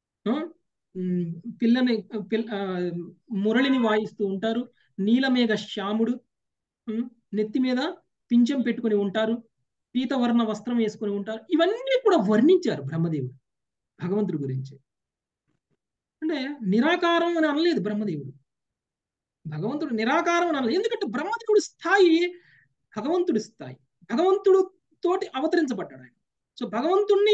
పిల్లని పిల్ల మురళిని వాయిస్తూ ఉంటారు. నీలమేఘ శ్యాముడు, నెత్తి మీద పింఛం పెట్టుకుని ఉంటారు. పీతవర్ణ వస్త్రం వేసుకుని ఉంటారు. ఇవన్నీ కూడా వర్ణించారు బ్రహ్మదేవుడు భగవంతుడి గురించి. అంటే నిరాకారం అని అనలేదు బ్రహ్మదేవుడు. భగవంతుడు నిరాకారం అని అనలేదు. ఎందుకంటే బ్రహ్మదేవుడి స్థాయి భగవంతుడి స్థాయి. భగవంతుడు తోటి అవతరించబడ్డాడు ఆయన. సో భగవంతుణ్ణి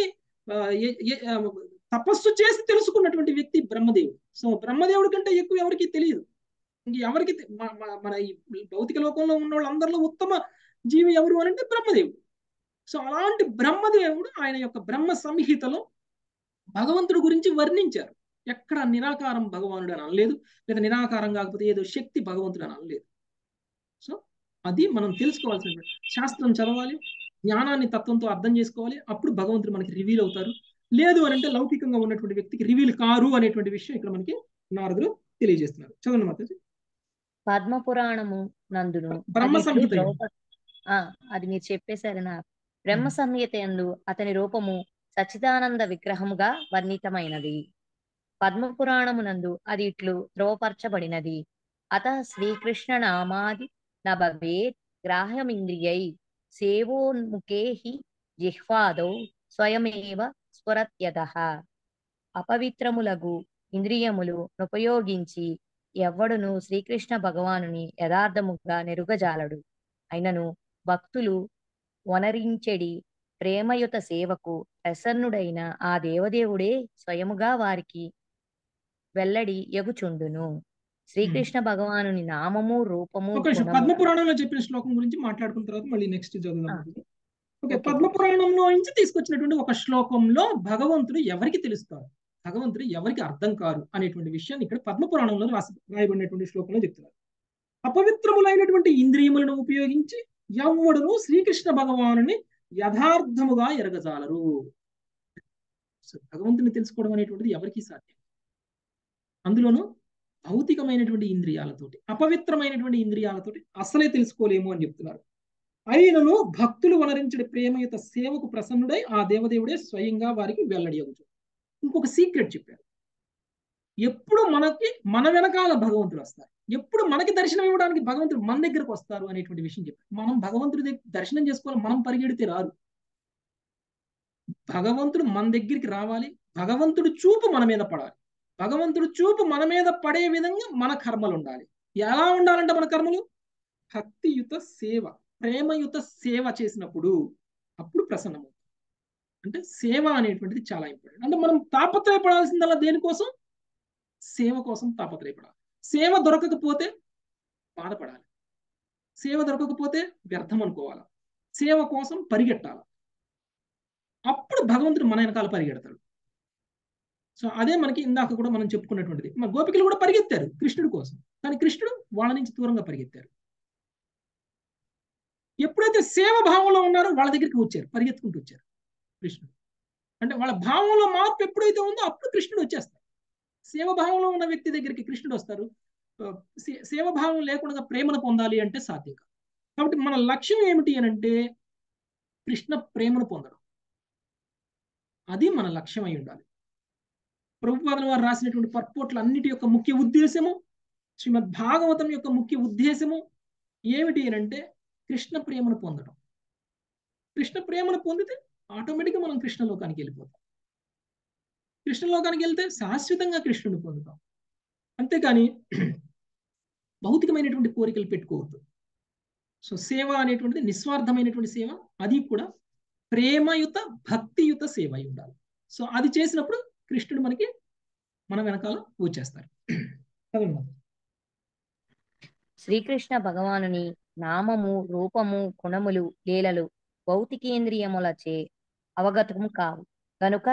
తపస్సు చేసి తెలుసుకున్నటువంటి వ్యక్తి బ్రహ్మదేవుడు. సో బ్రహ్మదేవుడి కంటే ఎక్కువ ఎవరికి తెలియదు. ఇంక ఎవరికి మన ఈ భౌతిక లోకంలో ఉన్న వాళ్ళందరిలో ఉత్తమ జీవి ఎవరు అని అంటే బ్రహ్మదేవుడు. సో అలాంటి బ్రహ్మదేవుడు ఆయన యొక్క బ్రహ్మ సంహితలో భగవంతుడి గురించి వర్ణించారు. ఎక్కడ నిరాకారం భగవానుడు అని అనలేదు, లేదా నిరాకారం కాకపోతే ఏదో శక్తి భగవంతుడు అని అనలేదు. సో అది మనం తెలుసుకోవాల్సిన శాస్త్రం చదవాలి, జ్ఞానాన్ని తత్వంతో అర్థం చేసుకోవాలి. అప్పుడు భగవంతుడు మనకి రివీల్ అవుతారు. లేదు అని అంటే లౌకికంగా ఉన్నటువంటి వ్యక్తికి రివీల్ కారు అనేటువంటి విషయం ఇక్కడ మనకి నారదుడు తెలియజేస్తున్నారు. చదవండి మాతాజీ.
పద్మపురాణము నందును
బ్రహ్మ సంహిత
అది మీరు చెప్పేశారు. నా బ్రహ్మ సంహిత యందు అతని రూపము సచ్చిదానంద విగ్రహముగా వర్ణితమైనది. పద్మపురాణమునందు అది ఇట్లు ధ్రువపరచబడినది. అత శ్రీకృష్ణ నామాది నభవేత్ గ్రాహ్యమింద్రియై సేవోన్ముఖే హి జిహ్వాదౌ స్వయమేవ స్ఫురత్యతః. అపవిత్రములగు ఇంద్రియములు ఉపయోగించి ఎవ్వడును శ్రీకృష్ణ భగవానుని యథార్థముగా నెరుగజాలడు. అయినను భక్తులు వనరించెడి ప్రేమయుత సేవకు ప్రసన్నుడైన ఆ దేవదేవుడే స్వయముగా వారికి వెల్లడి ఎగుచుండును. శ్రీకృష్ణ భగవానుని నామము రూపము
పద్మపురాణంలో చెప్పిన శ్లోకం గురించి మాట్లాడుకున్న తర్వాత మళ్ళీ నెక్స్ట్ చదువుదాం. ఓకే, పద్మపురాణంలో నుంచి తీసుకొచ్చినటువంటి ఒక శ్లోకంలో భగవంతుడు ఎవరికి తెలుస్తారు, భగవంతుడు ఎవరికి అర్థం కారు అనేటువంటి విషయాన్ని ఇక్కడ పద్మపురాణంలో రాసి రాయబడినటువంటి శ్లోకంలో చెప్తున్నారు. అపవిత్రములైనటువంటి ఇంద్రియములను ఉపయోగించి ఎవ్వడును శ్రీకృష్ణ భగవానుని యథార్థముగా ఎరగజాలరు. భగవంతుని తెలుసుకోవడం అనేటువంటిది ఎవరికి సాధ్యం. అందులోనూ భౌతికమైనటువంటి ఇంద్రియాలతోటి, అపవిత్రమైనటువంటి ఇంద్రియాలతోటి అసలే తెలుసుకోలేము అని చెప్తున్నారు. అయినను భక్తులు వనరించడి ప్రేమయుత సేవకు ప్రసన్నుడై ఆ దేవదేవుడే స్వయంగా వారికి వెల్లడి అవుతాడు. ఇంకొక సీక్రెట్ చెప్పారు. ఎప్పుడు మనకి మన వెనకాల భగవంతుడు వస్తారు, ఎప్పుడు మనకి దర్శనం ఇవ్వడానికి భగవంతుడు మన దగ్గరకు వస్తారు అనేటువంటి విషయం చెప్పారు. మనం భగవంతుడి దగ్గర దర్శనం చేసుకోవాలి, మనం పరిగెడితే రారు. భగవంతుడు మన దగ్గరికి రావాలి, భగవంతుడు చూపు మన మీద పడాలి, భగవంతుడు చూపు మన మీద పడే విధంగా మన కర్మలు ఉండాలి. ఎలా ఉండాలంటే మన కర్మలు భక్తియుత సేవ, ప్రేమయుత సేవ చేసినప్పుడు అప్పుడు ప్రసన్నమవుతుంది. అంటే సేవ అనేటువంటిది చాలా ఇంపార్టెంట్. అంటే మనం తాపత్రయపడాల్సిందల్లా దేనికోసం? సేవ కోసం తాపత్రయపడాలి. సేవ దొరకకపోతే బాధపడాలి, సేవ దొరకకపోతే వ్యర్థం అనుకోవాలి, సేవ కోసం పరిగెట్టాలి. అప్పుడు భగవంతుడు మన వెనకాల పరిగెడతాడు. సో అదే మనకి ఇందాక కూడా మనం చెప్పుకున్నటువంటిది. మన గోపికలు కూడా పరిగెత్తారు కృష్ణుడి కోసం, కానీ కృష్ణుడు వాళ్ళ నుంచి దూరంగా పరిగెత్తారు. ఎప్పుడైతే సేవ భావంలో ఉన్నారో వాళ్ళ దగ్గరికి వచ్చారు, పరిగెత్తుకుంటూ వచ్చారు కృష్ణుడు. అంటే వాళ్ళ భావంలో మార్పు ఎప్పుడైతే ఉందో అప్పుడు కృష్ణుడు వచ్చేస్తారు. సేవ భావంలో ఉన్న వ్యక్తి దగ్గరికి కృష్ణుడు వస్తారు. సేవభావం లేకుండా ప్రేమను పొందాలి అంటే సాధ్యం కాదు. కాబట్టి మన లక్ష్యం ఏమిటి అని అంటే కృష్ణ ప్రేమను పొందడం. అది మన లక్ష్యం అయి ఉండాలి. ప్రభుపాదుల వారు రాసినటువంటి పర్పోట్ల అన్నిటి యొక్క ముఖ్య ఉద్దేశము, శ్రీమద్ భాగవతం యొక్క ముఖ్య ఉద్దేశము ఏమిటి అని అంటే కృష్ణ ప్రేమను పొందడం. కృష్ణ ప్రేమను పొందితే ఆటోమేటిక్గా మనం కృష్ణలోకానికి వెళ్ళిపోతాం. కృష్ణలోకానికి వెళ్తే శాశ్వతంగా కృష్ణుని పొందుతాం. అంతేకాని భౌతికమైనటువంటి కోరికలు పెట్టుకోవద్దు. సో సేవ అనేటువంటిది నిస్వార్థమైనటువంటి సేవ, అది కూడా ప్రేమయుత భక్తియుత సేవ అయి ఉండాలి. సో అది చేసినప్పుడు కృష్ణుడు మనకి మన వెనకాల వచ్చేస్తారు.
శ్రీకృష్ణ భగవానుని నామము, రూపము, గుణములు, లీలలు భౌతికేంద్రియములచే అవగతము కావు కనుక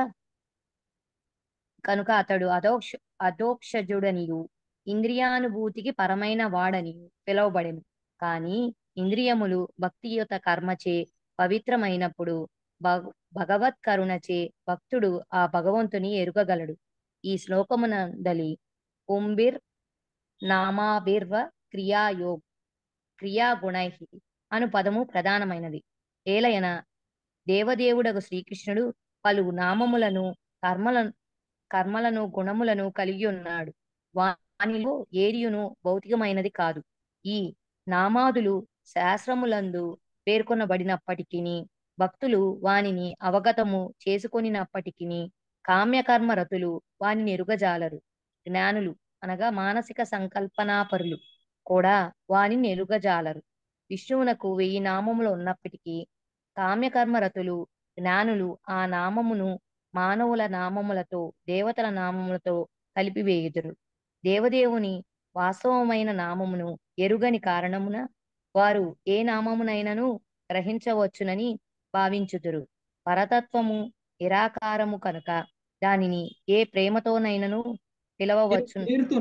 కనుక అతడు అదోక్ష అదోక్షజుడనియు ఇంద్రియానుభూతికి పరమైన వాడనియు పిలువబడెను. కానీ ఇంద్రియములు భక్తియుత కర్మచే పవిత్రమైనప్పుడు భగ భగవత్ కరుణచే భక్తుడు ఆ భగవంతుని ఎరుగగలడు. ఈ శ్లోకమునందలి కుంభిర్ నామాభిర్వ క్రియాయోగ్ క్రియాగుణై అను పదము ప్రధానమైనది. ఏలయన దేవదేవుడగు శ్రీకృష్ణుడు పలు నామములను కర్మలను కర్మలను గుణములను కలిగి ఉన్నాడు. వానిలో ఏరియును భౌతికమైనది కాదు. ఈ నామాదులు శాస్త్రములందు పేర్కొనబడినప్పటికీ భక్తులు వానిని అవగతము చేసుకొనినప్పటికీ కామ్యకర్మ రతులు వానిని ఎరుగజాలరు. జ్ఞానులు అనగా మానసిక సంకల్పనాపరులు కూడా వానిని ఎరుగజాలరు. విష్ణువునకు వెయ్యి నామములు ఉన్నప్పటికీ కామ్యకర్మ రతులు జ్ఞానులు ఆ నామమును మానవుల నామములతో దేవతల నామములతో కలిపివేయుదురు. దేవదేవుని వాస్తవమైన నామమును ఎరుగని కారణమున వారు ఏ నామమునైనను గ్రహించవచ్చునని భావించుదురు. పరతత్వము నిరాకారము కనుక దానిని ఏ ప్రేమతోనైనను పిలవవచ్చు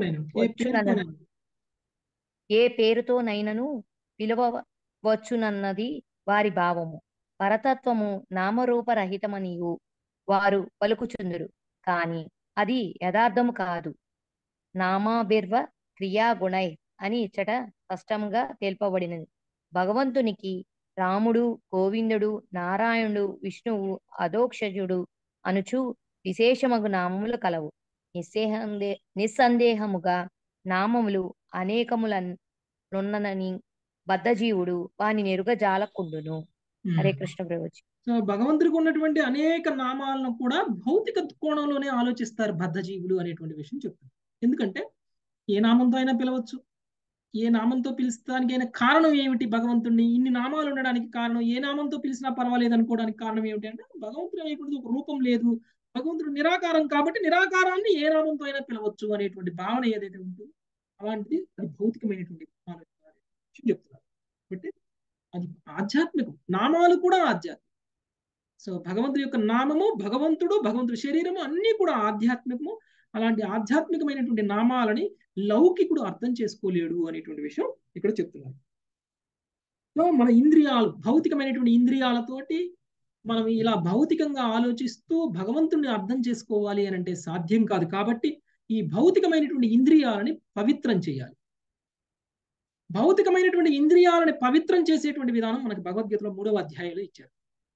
ఏ పేరుతోనైనను పిలవవచ్చునన్నది వారి భావము. పరతత్వము నామరూపరహితమనియు వారు పలుకుచుందురు, కాని అది యథార్థము కాదు. నామాభిర్వ క్రియాగుణై అని ఇచ్చట స్పష్టంగా తెలుపబడినది. భగవంతునికి రాముడు, గోవిందుడు, నారాయణుడు, విష్ణువు, అధోక్షజుడు అనుచు విశేషమగు నామములు కలవు. నిస్సందే నిస్సందేహముగా నామములు అనేకములనున్ననని బద్ధజీవుడు వాని నెరుగజాలకుండును. హరే కృష్ణ ప్రభుజీ.
సో భగవంతుడికి ఉన్నటువంటి అనేక నామాలను కూడా భౌతిక కోణంలోనే ఆలోచిస్తారు బద్ధజీవులు అనేటువంటి విషయం చెప్తారు. ఎందుకంటే ఏ నామంతో అయినా పిలవచ్చు, ఏ నామంతో పిలుస్తానికైనా కారణం ఏమిటి? భగవంతుడిని ఇన్ని నామాలు ఉండడానికి కారణం, ఏ నామంతో పిలిచినా పర్వాలేదు అనుకోవడానికి కారణం ఏమిటి అంటే భగవంతుడు అనేటువంటి ఒక రూపం లేదు, భగవంతుడు నిరాకారం కాబట్టి నిరాకారాన్ని ఏ నామంతో అయినా పిలవచ్చు అనేటువంటి భావన ఏదైతే ఉంటుందో అలాంటిది అది భౌతికమైనటువంటి ఆలోచన చెప్తున్నారు. కాబట్టి అది ఆధ్యాత్మికం, నామాలు కూడా ఆధ్యాత్మికం. సో భగవంతుడి యొక్క నామము, భగవంతుడు, భగవంతుడి శరీరము అన్నీ కూడా ఆధ్యాత్మికము. అలాంటి ఆధ్యాత్మికమైనటువంటి నామాలని లౌకికుడు అర్థం చేసుకోలేడు అనేటువంటి విషయం ఇక్కడ చెప్తున్నారు. సో మన ఇంద్రియాలు, భౌతికమైనటువంటి ఇంద్రియాలతోటి మనం ఇలా భౌతికంగా ఆలోచిస్తూ భగవంతుడిని అర్థం చేసుకోవాలి అని అంటే సాధ్యం కాదు. కాబట్టి ఈ భౌతికమైనటువంటి ఇంద్రియాలని పవిత్రం చేయాలి. భౌతికమైనటువంటి ఇంద్రియాలని పవిత్రం చేసేటువంటి విధానం మనకి భగవద్గీతలో మూడవ అధ్యాయంలో ఇచ్చారు.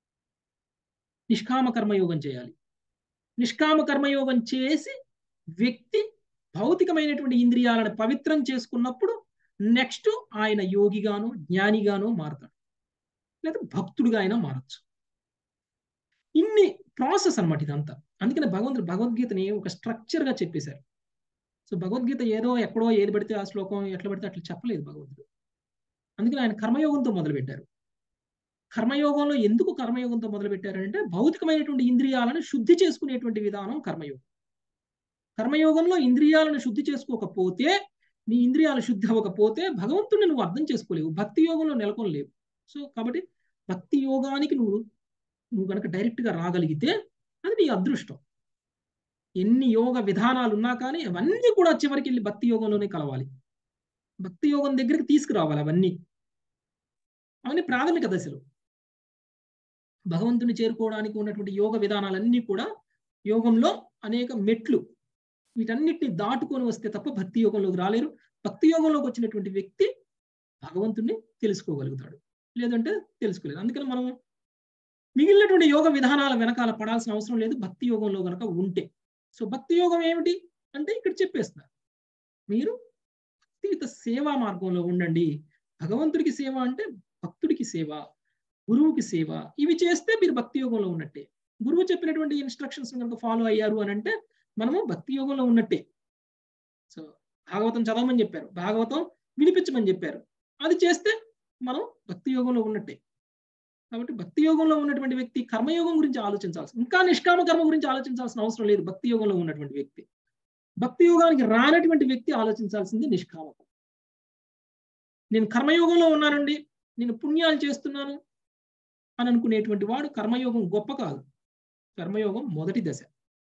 నిష్కామ కర్మయోగం చేయాలి. నిష్కామ కర్మయోగం చేసి వ్యక్తి భౌతికమైనటువంటి ఇంద్రియాలను పవిత్రం చేసుకున్నప్పుడు నెక్స్ట్ ఆయన యోగిగాను జ్ఞానిగాను మారతాడు, లేదా భక్తుడిగా అయినా మారచ్చు. ఇన్ని ప్రాసెస్ అన్నమాట ఇదంతా. అందుకని భగవంతుడు భగవద్గీతని ఒక స్ట్రక్చర్ గా చెప్పేశారు. సో భగవద్గీత ఏదో ఎక్కడో ఏది పడితే ఆ శ్లోకం ఎట్లా పడితే అట్లా చెప్పలేదు భగవంతుడు. అందుకని ఆయన కర్మయోగంతో మొదలుపెట్టారు. కర్మయోగంలో ఎందుకు కర్మయోగంతో మొదలు పెట్టారంటే భౌతికమైనటువంటి ఇంద్రియాలను శుద్ధి చేసుకునేటువంటి విధానం కర్మయోగం. కర్మయోగంలో ఇంద్రియాలను శుద్ధి చేసుకోకపోతే, నీ ఇంద్రియాలు శుద్ధి అవ్వకపోతే భగవంతుడిని నువ్వు అర్థం చేసుకోలేవు, భక్తి యోగంలో నెలకొనలేవు. సో కాబట్టి భక్తి యోగానికి నువ్వు నువ్వు కనుక డైరెక్ట్ గా రాగలిగితే అది నీ అదృష్టం. ఎన్ని యోగ విధానాలు ఉన్నా కానీ అవన్నీ కూడా చివరికి వెళ్ళి భక్తి యోగంలోనే కలవాలి. భక్తి యోగం దగ్గరికి తీసుకురావాలి. అవన్నీ అవన్నీ ప్రాథమిక దశలు. భగవంతుని చేరుకోవడానికి ఉన్నటువంటి యోగ విధానాలన్నీ కూడా యోగంలో అనేక మెట్లు. వీటన్నిటిని దాటుకొని వస్తే తప్ప భక్తి యోగంలోకి రాలేరు. భక్తి యోగంలోకి వచ్చినటువంటి వ్యక్తి భగవంతుణ్ణి తెలుసుకోగలుగుతాడు, లేదంటే తెలుసుకోలేదు. అందుకని మనం మిగిలినటువంటి యోగ విధానాల వెనకాల పడాల్సిన అవసరం లేదు భక్తి యోగంలో కనుక ఉంటే. సో భక్తి యోగం ఏమిటి అంటే ఇక్కడ చెప్పేస్తున్నారు, మీరు భక్తియుత సేవా మార్గంలో ఉండండి. భగవంతుడికి సేవ అంటే భక్తుడికి సేవ, గురువుకి సేవ. ఇవి చేస్తే మీరు భక్తి యోగంలో ఉన్నట్టే. గురువు చెప్పినటువంటి ఇన్స్ట్రక్షన్స్ కనుక ఫాలో అయ్యారు అని అంటే మనము భక్తి యోగంలో ఉన్నట్టే. సో భాగవతం చదవమని చెప్పారు, భాగవతం వినిపించమని చెప్పారు, అది చేస్తే మనం భక్తి యోగంలో ఉన్నట్టే. కాబట్టి భక్తి యోగంలో ఉన్నటువంటి వ్యక్తి కర్మయోగం గురించి ఆలోచించాల్సి, ఇంకా నిష్కామ కర్మ గురించి ఆలోచించాల్సిన అవసరం లేదు భక్తి యోగంలో ఉన్నటువంటి వ్యక్తి. భక్తి యోగానికి రానటువంటి వ్యక్తి ఆలోచించాల్సింది నిష్కామ. నేను కర్మయోగంలో ఉన్నానండి, నేను పుణ్యాలు చేస్తున్నాను అని అనుకునేటువంటి వాడు కర్మయోగం గొప్ప కాదు, కర్మయోగం మొదటి దశ.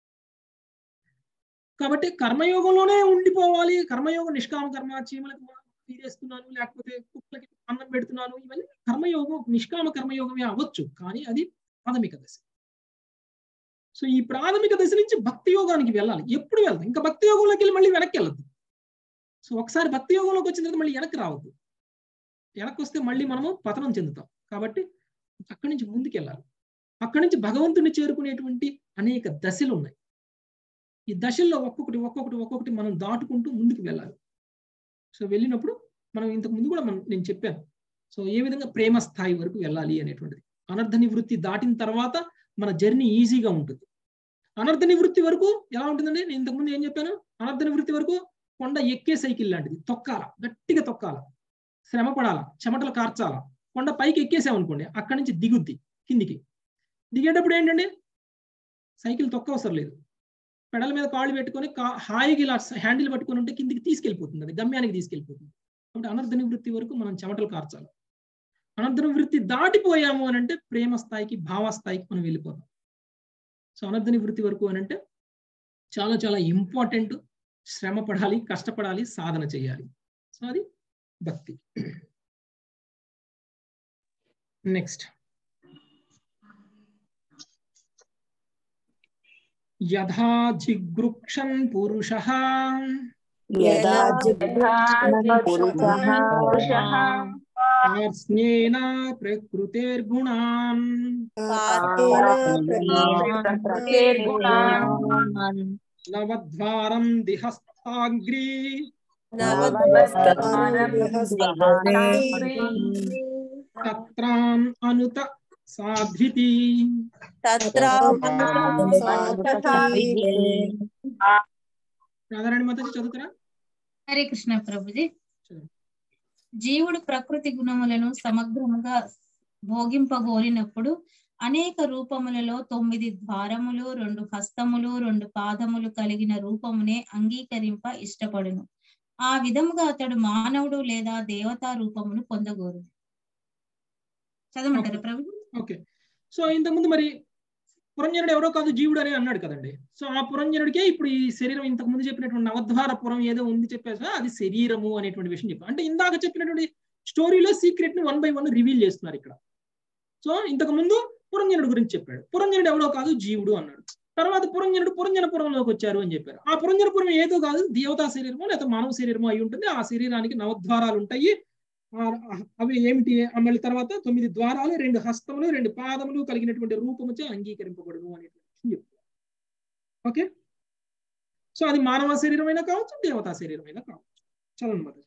కాబట్టి కర్మయోగంలోనే ఉండిపోవాలి. కర్మయోగం నిష్కామ కర్మ, చీమలకు తీరేస్తున్నాను లేకపోతే కుక్కలకి అన్నం పెడుతున్నాను, ఇవన్నీ కర్మయోగం నిష్కామ కర్మయోగమే అవ్వచ్చు, కానీ అది ప్రాథమిక దశ. సో ఈ ప్రాథమిక దశ నుంచి భక్తి యోగానికి వెళ్ళాలి. ఎప్పుడు వెళ్తాం? ఇంకా భక్తి యోగంలోకి వెళ్ళి మళ్ళీ వెనక్కి వెళ్ళద్దు. సో ఒకసారి భక్తి యోగంలోకి వచ్చిన తర్వాత మళ్ళీ వెనక్కి రావద్దు. వెనక్కి వస్తే మళ్ళీ మనము పతనం చెందుతాం. కాబట్టి అక్కడి నుంచి ముందుకు వెళ్ళాలి. అక్కడి నుంచి భగవంతుని చేరుకునేటువంటి అనేక దశలు ఉన్నాయి. ఈ దశల్లో ఒక్కొక్కటి ఒక్కొక్కటి ఒక్కొక్కటి మనం దాటుకుంటూ ముందుకు వెళ్ళాలి. సో వెళ్ళినప్పుడు మనం ఇంతకు ముందు కూడా మనం నేను చెప్పాను, సో ఏ విధంగా ప్రేమ స్థాయి వరకు వెళ్ళాలి అనేటువంటిది. అనర్థ నివృత్తి దాటిన తర్వాత మన జర్నీ ఈజీగా ఉంటుంది. అనర్థ నివృత్తి వరకు ఎలా ఉంటుందండి? నేను ఇంతకుముందు ఏం చెప్పాను? అనర్థ నివృత్తి వరకు కొండ ఎక్కే సైకిల్ లాంటిది, తొక్కాల, గట్టిగా తొక్కాల, శ్రమ పడాల, చెమటలు కార్చాల. కొండ పైకి ఎక్కేసామనుకోండి, అక్కడి నుంచి దిగుద్ది కిందికి. దిగేటప్పుడు ఏంటండి, సైకిల్ తొక్కవసరం లేదు, పెడల మీద కాళ్ళు పెట్టుకొని కా హాయిగా ఇలా హ్యాండిల్ పట్టుకొని ఉంటే కిందికి తీసుకెళ్ళిపోతుంది, అది గమ్యానికి తీసుకెళ్ళిపోతుంది. కాబట్టి అనర్థ నివృత్తి వరకు మనం చెమటలు కార్చాలి. అనర్థ నివృత్తి దాటిపోయాము అని అంటే ప్రేమ స్థాయికి, భావ స్థాయికి మనం వెళ్ళిపోతాం. సో అనర్థ నివృత్తి వరకు అని అంటే చాలా చాలా ఇంపార్టెంట్. శ్రమ పడాలి, కష్టపడాలి, సాధన చేయాలి. సో అది భక్తి. నెక్స్ట్, యథా జిగృక్షన్ పురుషః ఆర్స్నేన ప్రకృతిర్గుణాన్ నవద్వారం దిహస్తాగ్రి తత్రాం అనుత సాధ్వితి. రాధారాణి మాతాజీ చదువుతారా?
హరే కృష్ణ ప్రభుజీ. జీవుడు ప్రకృతి గుణములను సమగ్రముగా భోగింపగోరినప్పుడు అనేక రూపములలో తొమ్మిది ద్వారములు, రెండు హస్తములు, రెండు పాదములు కలిగిన రూపమునే అంగీకరింప ఇష్టపడును. ఆ విధముగా అతడు మానవుడు లేదా దేవతా రూపమును పొందగోరు. చదవమంటారా ప్రభు?
ఓకే. సో ఇంతకుముందు మరి పురంజనుడు ఎవరో కాదు జీవుడు అని అన్నాడు కదండి. సో ఆ పురంజనుడికే ఇప్పుడు ఈ శరీరం, ఇంతకు ముందు చెప్పినటువంటి నవద్వార పురం ఏదో ఉంది చెప్పేసి అది శరీరము అనేటువంటి విషయం చెప్పారు. అంటే ఇందాక చెప్పినటువంటి స్టోరీలో సీక్రెట్ ని వన్ బై వన్ రివీల్ చేస్తున్నారు ఇక్కడ. సో ఇంతకు ముందు పురంజనుడు గురించి చెప్పాడు. పురంజనుడు ఎవరో కాదు జీవుడు అన్నాడు. తర్వాత పురంజనుడు పురంజనపురంలోకి వచ్చారు అని చెప్పారు. ఆ పురంజనపురం ఏదో కాదు, దేవతా శరీరమో లేకపోతే మానవ శరీరమో అయి ఉంటుంది. ఆ శరీరానికి నవద్వారాలు ఉంటాయి. అవి ఏమిటి? మళ్ళీ తర్వాత తొమ్మిది ద్వారాలు, రెండు హస్తములు, రెండు పాదములు కలిగినటువంటి రూపముచే అంగీకరింపబడును అనేటువంటి చెప్తారు. ఓకే, సో అది మానవ శరీరమైనా కావచ్చు, దేవతా శరీరమైనా కావచ్చు. చదవండి మాతాజీ.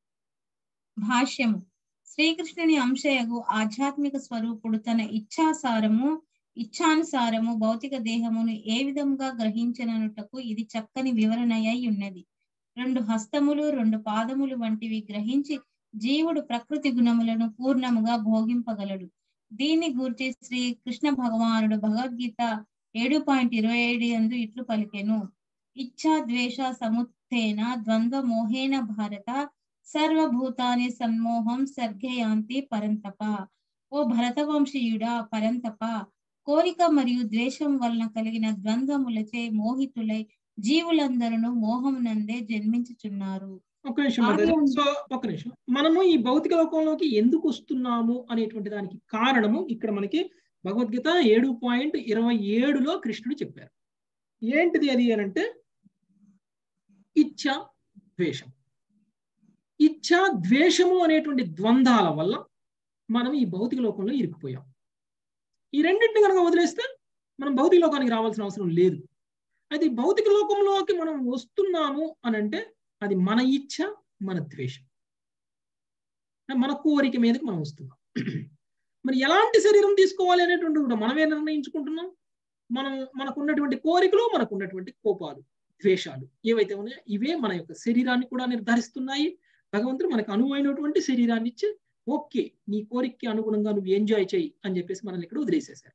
భాష్యము. శ్రీకృష్ణుని అంశయగు ఆధ్యాత్మిక స్వరూపుడు తన ఇచ్ఛాసారము ఇచ్ఛానుసారము భౌతిక దేహమును ఏ విధంగా గ్రహించననుటకు ఇది చక్కని వివరణ అయి ఉన్నది. రెండు హస్తములు, రెండు పాదములు వంటివి గ్రహించి జీవుడు ప్రకృతి గుణములను పూర్ణముగా భోగింపగలడు. దీన్ని గూర్చి శ్రీ కృష్ణ భగవానుడు భగవద్గీత ఏడు పాయింట్ ఇరవై ఏడు యందు ఇట్లు పలికెను. ఇచ్ఛా ద్వేష సముత్తేన ద్వంద్వ మోహేన భారత సర్వభూతాని సన్మోహం సర్గయాంతి పరంతప. ఓ భరతవంశీయుడా పరంతప, కోరిక మరియు ద్వేషం వలన కలిగిన ద్వంద్వములచే మోహితులై జీవులందరూ మోహమునందే జన్మించుచున్నారు.
ఒక నిమిషం సో ఒక నిమిషం మనము ఈ భౌతిక లోకంలోకి ఎందుకు వస్తున్నాము అనేటువంటి దానికి కారణము ఇక్కడ మనకి భగవద్గీత ఏడు పాయింట్ ఇరవై ఏడులో కృష్ణుడు చెప్పారు. ఏంటిది అది అంటే ఇచ్ఛ ద్వేషం. ఇచ్ఛ ద్వేషము అనేటువంటి ద్వంద్వాల వల్ల మనం ఈ భౌతిక లోకంలో ఇరుక్కుపోయాం. ఈ రెండింటిని కనుక వదిలేస్తే మనం భౌతిక లోకానికి రావాల్సిన అవసరం లేదు. అది భౌతిక లోకంలోకి మనం వస్తున్నాము అని అంటే అది మన ఇచ్ఛ, మన ద్వేషం, మన కోరిక మీదకి మనం వస్తున్నాం. మరి ఎలాంటి శరీరం తీసుకోవాలి అనేటువంటి కూడా మనమే నిర్ణయించుకుంటున్నాం. మనం మనకున్నటువంటి కోరికలు, మనకున్నటువంటి కోపాలు, ద్వేషాలు ఏవైతే ఉన్నాయో ఇవే మన యొక్క శరీరాన్ని కూడా నిర్ధారిస్తున్నాయి. భగవంతుడు మనకు అనువైనటువంటి శరీరాన్ని ఇచ్చి ఓకే నీ కోరికకి అనుగుణంగా నువ్వు ఎంజాయ్ చేయి అని చెప్పేసి మనల్ని ఇక్కడ వదిలేసేశారు.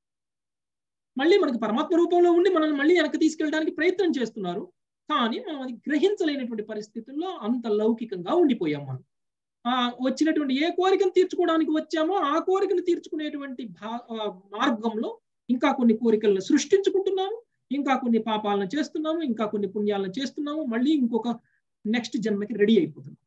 మళ్ళీ మనకి పరమాత్మ రూపంలో ఉండి మనల్ని మళ్ళీ వెనక్కి తీసుకెళ్ళడానికి ప్రయత్నం చేస్తున్నారు. కానీ మనం అది గ్రహించలేనటువంటి పరిస్థితుల్లో అంత లౌకికంగా ఉండిపోయాం. మనం ఆ వచ్చినటువంటి ఏ కోరికను తీర్చుకోవడానికి వచ్చామో ఆ కోరికను తీర్చుకునేటువంటి భా మార్గంలో ఇంకా కొన్ని కోరికలను సృష్టించుకుంటున్నాము, ఇంకా కొన్ని పాపాలను చేస్తున్నాము, ఇంకా కొన్ని పుణ్యాలను చేస్తున్నాము, మళ్ళీ ఇంకొక నెక్స్ట్ జన్మకి రెడీ అయిపోతున్నాం.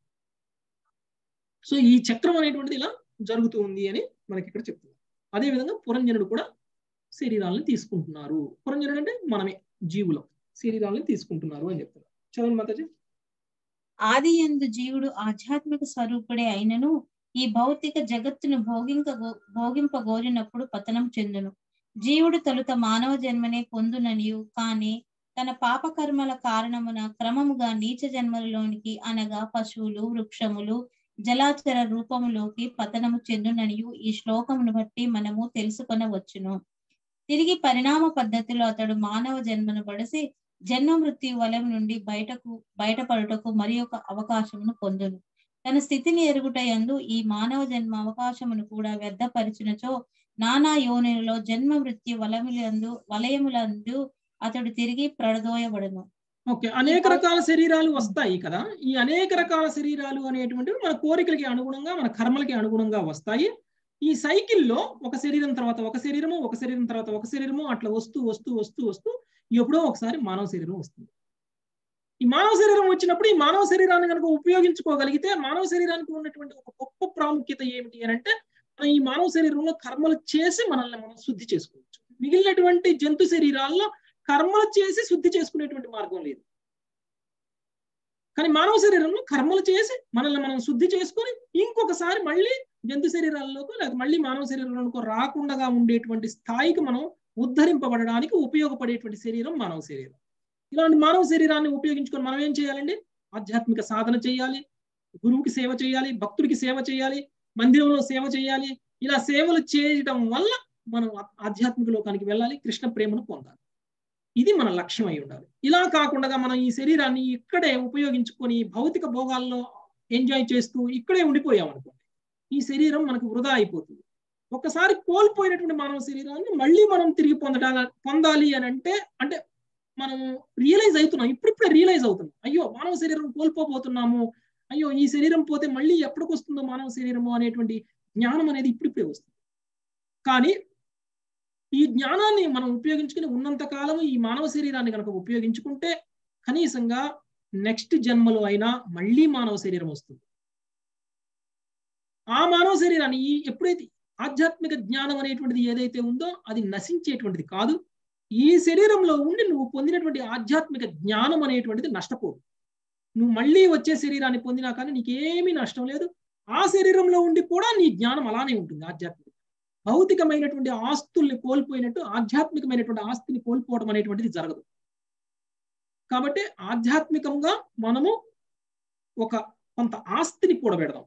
సో ఈ చక్రం అనేటువంటిది ఇలా జరుగుతూ ఉంది అని మనకి ఇక్కడ చెప్తున్నారు. అదేవిధంగా పురంజనుడు కూడా శరీరాలను తీసుకుంటున్నారు. పురంజనుడు అంటే మనమే జీవులం శరీరాలను తీసుకుంటున్నారు అని చెప్తున్నారు. చదవండి మాతాజీ.
ఆది యందు జీవుడు ఆధ్యాత్మిక స్వరూపుడే అయినను ఈ భౌతిక జగత్తును భోగింక భోగింపగోరినప్పుడు పతనం చెందును. జీవుడు తొలుత మానవ జన్మనే పొందుననియు కానీ తన పాపకర్మల కారణమున క్రమముగా నీచ జన్మలలోనికి అనగా పశువులు, వృక్షములు, జలాచర రూపములోకి పతనము చెందుననియు ఈ శ్లోకమును బట్టి మనము తెలుసుకొనవచ్చును. తిరిగి పరిణామ పద్ధతిలో అతడు మానవ జన్మను బడిసి జన్మ మృత్యు వలయం నుండి బయటకు బయటపడుటకు మరి ఒక అవకాశమును పొందును. తన స్థితిని ఎరుగుటయందు ఈ మానవ జన్మ అవకాశమును కూడా వ్యర్థపరిచినచో నానా యోనిలో జన్మ మృత్యు వలయములందు వలయములందు అతడు తిరిగి ప్రడదోయబడును.
ఓకే, అనేక రకాల శరీరాలు వస్తాయి కదా. ఈ అనేక రకాల శరీరాలు అనేటువంటివి మన కోరికలకి అనుగుణంగా, మన కర్మలకి అనుగుణంగా వస్తాయి. ఈ సైకిల్లో ఒక శరీరం తర్వాత ఒక శరీరము, ఒక శరీరం తర్వాత ఒక శరీరము అట్లా వస్తూ వస్తూ వస్తూ వస్తూ ఎప్పుడో ఒకసారి మానవ శరీరం వస్తుంది. ఈ మానవ శరీరం వచ్చినప్పుడు ఈ మానవ శరీరాన్ని కనుక ఉపయోగించుకోగలిగితే మానవ శరీరానికి ఉన్నటువంటి ఒక గొప్ప ప్రాముఖ్యత ఏమిటి అని అంటే మనం ఈ మానవ శరీరంలో కర్మలు చేసి మనల్ని మనం శుద్ధి చేసుకోవచ్చు. మిగిలినటువంటి జంతు శరీరాల్లో కర్మలు చేసి శుద్ధి చేసుకునేటువంటి మార్గం లేదు. కానీ మానవ శరీరంలో కర్మలు చేసి మనల్ని మనం శుద్ధి చేసుకొని ఇంకొకసారి మళ్ళీ జంతు శరీరాల్లోకి లేదా మళ్ళీ మానవ శరీరంలోకి రాకుండా ఉండేటువంటి స్థాయికి మనం ఉద్ధరింపబడడానికి ఉపయోగపడేటువంటి శరీరం మానవ శరీరం. ఇలాంటి మానవ శరీరాన్ని ఉపయోగించుకొని మనం ఏం చేయాలండి? ఆధ్యాత్మిక సాధన చేయాలి, గురువుకి సేవ చేయాలి, భక్తుడికి సేవ చేయాలి, మందిరంలో సేవ చేయాలి. ఇలా సేవలు చేయడం వల్ల మనం ఆధ్యాత్మిక లోకానికి వెళ్ళాలి, కృష్ణ ప్రేమను పొందాలి. ఇది మన లక్ష్యం అయి ఉండాలి. ఇలా కాకుండా మనం ఈ శరీరాన్ని ఇక్కడే ఉపయోగించుకొని భౌతిక భోగాల్లో ఎంజాయ్ చేస్తూ ఇక్కడే ఉండిపోయాం అనుకోండి, ఈ శరీరం మనకు వృధా అయిపోతుంది. ఒక్కసారి కోల్పోయినటువంటి మానవ శరీరాన్ని మళ్ళీ మనం తిరిగి పొందడా పొందాలి అని అంటే అంటే మనం రియలైజ్ అవుతున్నాం, ఇప్పుడిప్పుడే రియలైజ్ అవుతున్నాం, అయ్యో మానవ శరీరం కోల్పోబోతున్నాము, అయ్యో ఈ శరీరం పోతే మళ్ళీ ఎప్పటికి వస్తుందో మానవ శరీరము అనేటువంటి జ్ఞానం అనేది ఇప్పుడిప్పుడే వస్తుంది. కానీ ఈ జ్ఞానాన్ని మనం ఉపయోగించుకుని ఉన్నంత కాలం ఈ మానవ శరీరాన్ని కనుక ఉపయోగించుకుంటే కనీసంగా నెక్స్ట్ జన్మలో అయినా మళ్ళీ మానవ శరీరం వస్తుంది. ఆ మానవ శరీరాన్ని ఎప్పుడైతే ఆధ్యాత్మిక జ్ఞానం అనేటువంటిది ఏదైతే ఉందో అది నశించేటువంటిది కాదు, ఈ శరీరంలో ఉండి నువ్వు పొందినటువంటి ఆధ్యాత్మిక జ్ఞానం అనేటువంటిది నష్టపోదు. నువ్వు మళ్ళీ వచ్చే శరీరాన్ని పొందినా కానీ నీకేమీ నష్టం లేదు. ఆ శరీరంలో ఉండి కూడా నీ జ్ఞానం అలానే ఉంటుంది. ఆధ్యాత్మిక భౌతికమైనటువంటి ఆస్తుల్ని కోల్పోయినట్టు ఆధ్యాత్మికమైనటువంటి ఆస్తిని కోల్పోవడం అనేటువంటిది జరగదు. కాబట్టి ఆధ్యాత్మికంగా మనము ఒక కొంత ఆస్తిని కూడబెడదాం.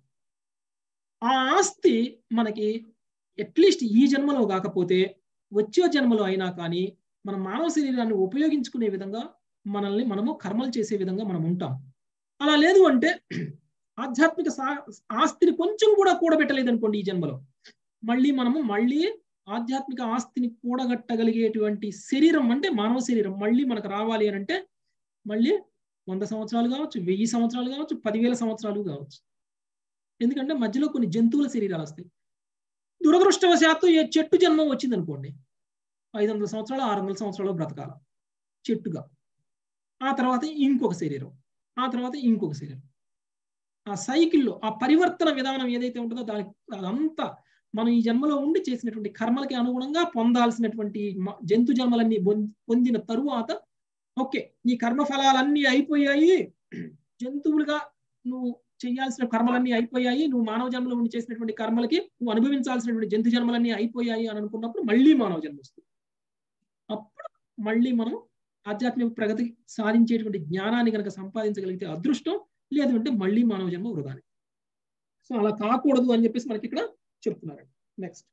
ఆ ఆస్తి మనకి అట్లీస్ట్ ఈ జన్మలో కాకపోతే వచ్చే జన్మలో అయినా కానీ మన మానవ శరీరాన్ని ఉపయోగించుకునే విధంగా మనల్ని మనము కర్మలు చేసే విధంగా మనం ఉంటాం. అలా లేదు అంటే ఆధ్యాత్మిక ఆస్తిని కొంచెం కూడా కూడబెట్టలేదు అనుకోండి ఈ జన్మలో, మళ్ళీ మనము మళ్ళీ ఆధ్యాత్మిక ఆస్తిని కూడగట్టగలిగేటువంటి శరీరం అంటే మానవ శరీరం మళ్ళీ మనకు రావాలి అని అంటే మళ్ళీ వంద సంవత్సరాలు కావచ్చు, వెయ్యి సంవత్సరాలు కావచ్చు, పదివేల సంవత్సరాలు కావచ్చు. ఎందుకంటే మధ్యలో కొన్ని జంతువుల శరీరాలు వస్తాయి. దురదృష్టవశాత్తు ఏ చెట్టు జన్మం వచ్చింది అనుకోండి, ఐదు వందల సంవత్సరాలు ఆరు వందల సంవత్సరాలు బ్రతకాల చెట్టుగా. ఆ తర్వాత ఇంకొక శరీరం, ఆ తర్వాత ఇంకొక శరీరం. ఆ సైకిల్లో ఆ పరివర్తన విధానం ఏదైతే ఉంటుందో దానికి అదంతా మనం ఈ జన్మలో ఉండి చేసినటువంటి కర్మలకి అనుగుణంగా పొందాల్సినటువంటి జంతు జన్మలన్నీ పొందిన తరువాత ఓకే నీ కర్మ ఫలాలన్నీ అయిపోయాయి, జంతువులుగా నువ్వు చేయాల్సిన కర్మలన్నీ అయిపోయాయి, నువ్వు మానవ జన్మలో ఉండి చేసినటువంటి కర్మలకి నువ్వు అనుభవించాల్సినటువంటి జంతు జన్మలన్నీ అయిపోయాయి అని అనుకున్నప్పుడు మళ్ళీ మానవ జన్మ వస్తుంది. అప్పుడు మళ్ళీ మనం ఆధ్యాత్మిక ప్రగతి సాధించేటువంటి జ్ఞానాన్ని కనుక సంపాదించగలిగితే అదృష్టం, లేదు అంటే మళ్ళీ మానవ జన్మ వృధానే. సో అలా కాకూడదు అని చెప్పేసి మనకి ఇక్కడ చెప్తున్నారు. నెక్స్ట్,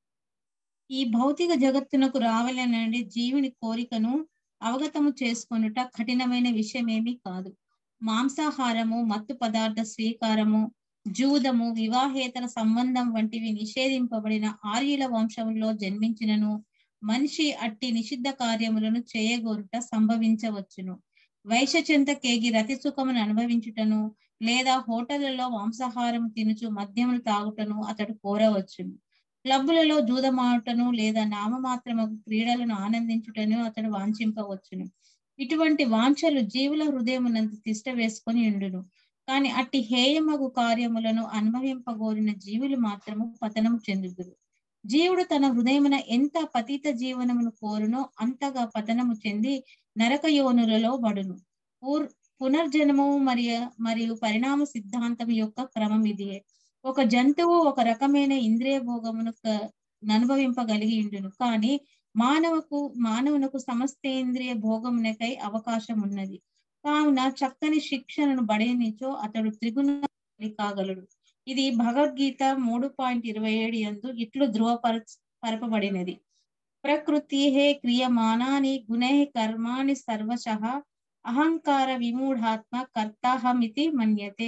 ఈ భౌతిక జగత్తునకు రావాలనే జీవుని కోరికను అవగతము చేసుకొనుట కఠినమైన విషయం ఏమీ కాదు. మాంసాహారము, మత్తు పదార్థ స్వీకారము, జూదము, వివాహేతర సంబంధం వంటివి నిషేధింపబడిన ఆర్యుల వంశంలో జన్మించినను మనిషి అట్టి నిషిద్ధ కార్యములను చేయగోరుట సంభవించవచ్చును. వైశ్యచెంత కేగి రతి సుఖమును అనుభవించుటను లేదా హోటళ్లలో మాంసాహారం తినుచు మద్యములు తాగుటను అతడు కోరవచ్చును. క్లబ్బులలో జూదమాటను లేదా నామమాత్రము క్రీడలను ఆనందించుటను అతడు వాంఛింపవచ్చును. ఇటువంటి వాంఛలు జీవుల హృదయమునంత తిష్ట వేసుకొని ఉండును. కాని అట్టి హేయమగు కార్యములను అనుభవింపగోరిన జీవులు మాత్రము పతనము చెందుదురు. జీవుడు తన హృదయమున ఎంత పతిత జీవనమును కోరునో అంతగా పతనము చెంది నరక యోనులలో పడును. పూర్ పునర్జన్మము మరియు మరియు పరిణామ సిద్ధాంతం యొక్క క్రమం ఇదియే. ఒక జంతువు ఒక రకమైన ఇంద్రియ భోగమును అనుభవింపగలిగి ఉండును, కానీ మానవకు మానవునకు సమస్తేంద్రియ భోగమునకై అవకాశం ఉన్నది. కావున చక్కని శిక్షణను బడేనిచో అతడు త్రిగుణ కాగలడు. ఇది భగవద్గీత మూడు పాయింట్ ఇరవై ఏడు యందు ఇట్లు ధృవపర పరపబడినది. ప్రకృతి హే క్రియమానాని గుణే కర్మాణి సర్వశః అహంకార విమూఢాత్మ కర్తాహమితి మన్యతే.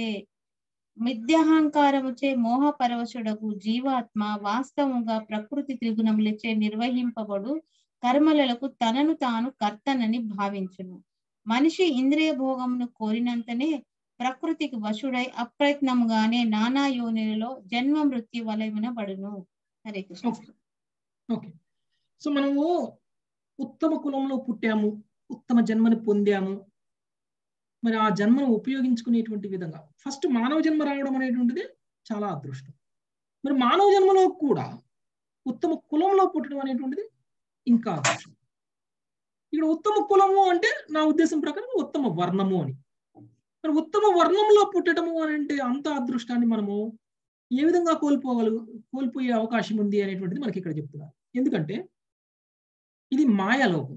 మిథ్యాహంకారముచే మోహ పరవశుడకు జీవాత్మ వాస్తవంగా ప్రకృతి త్రిగుణములచే నిర్వహింపబడు కర్మలకు తనను తాను కర్తనని భావించును. మనిషి ఇంద్రియ భోగమును కోరినంతనే ప్రకృతికి వశుడై అప్రయత్నముగానే నానా యోనిలలో జన్మ మృత్యు వలయమున పడును. హరే కృష్ణ.
ఓకే, సో మనము ఉత్తమ కులంలో పుట్టాము, ఉత్తమ జన్మని పొందాము. మరి ఆ జన్మను ఉపయోగించుకునేటువంటి విధంగా ఫస్ట్ మానవ జన్మ రావడం అనేటువంటిది చాలా అదృష్టం. మరి మానవ జన్మలో కూడా ఉత్తమ కులంలో పుట్టడం అనేటువంటిది ఇంకా అదృష్టం. ఇక్కడ ఉత్తమ కులము అంటే నా ఉద్దేశం ప్రకారం ఉత్తమ వర్ణము అని. మరి ఉత్తమ వర్ణంలో పుట్టడము అని అంటే అంత అదృష్టాన్ని మనము ఏ విధంగా కోల్పోగల కోల్పోయే అవకాశం ఉంది అనేటువంటిది మనకి ఇక్కడ చెప్తున్నారు. ఎందుకంటే ఇది మాయాలోకం.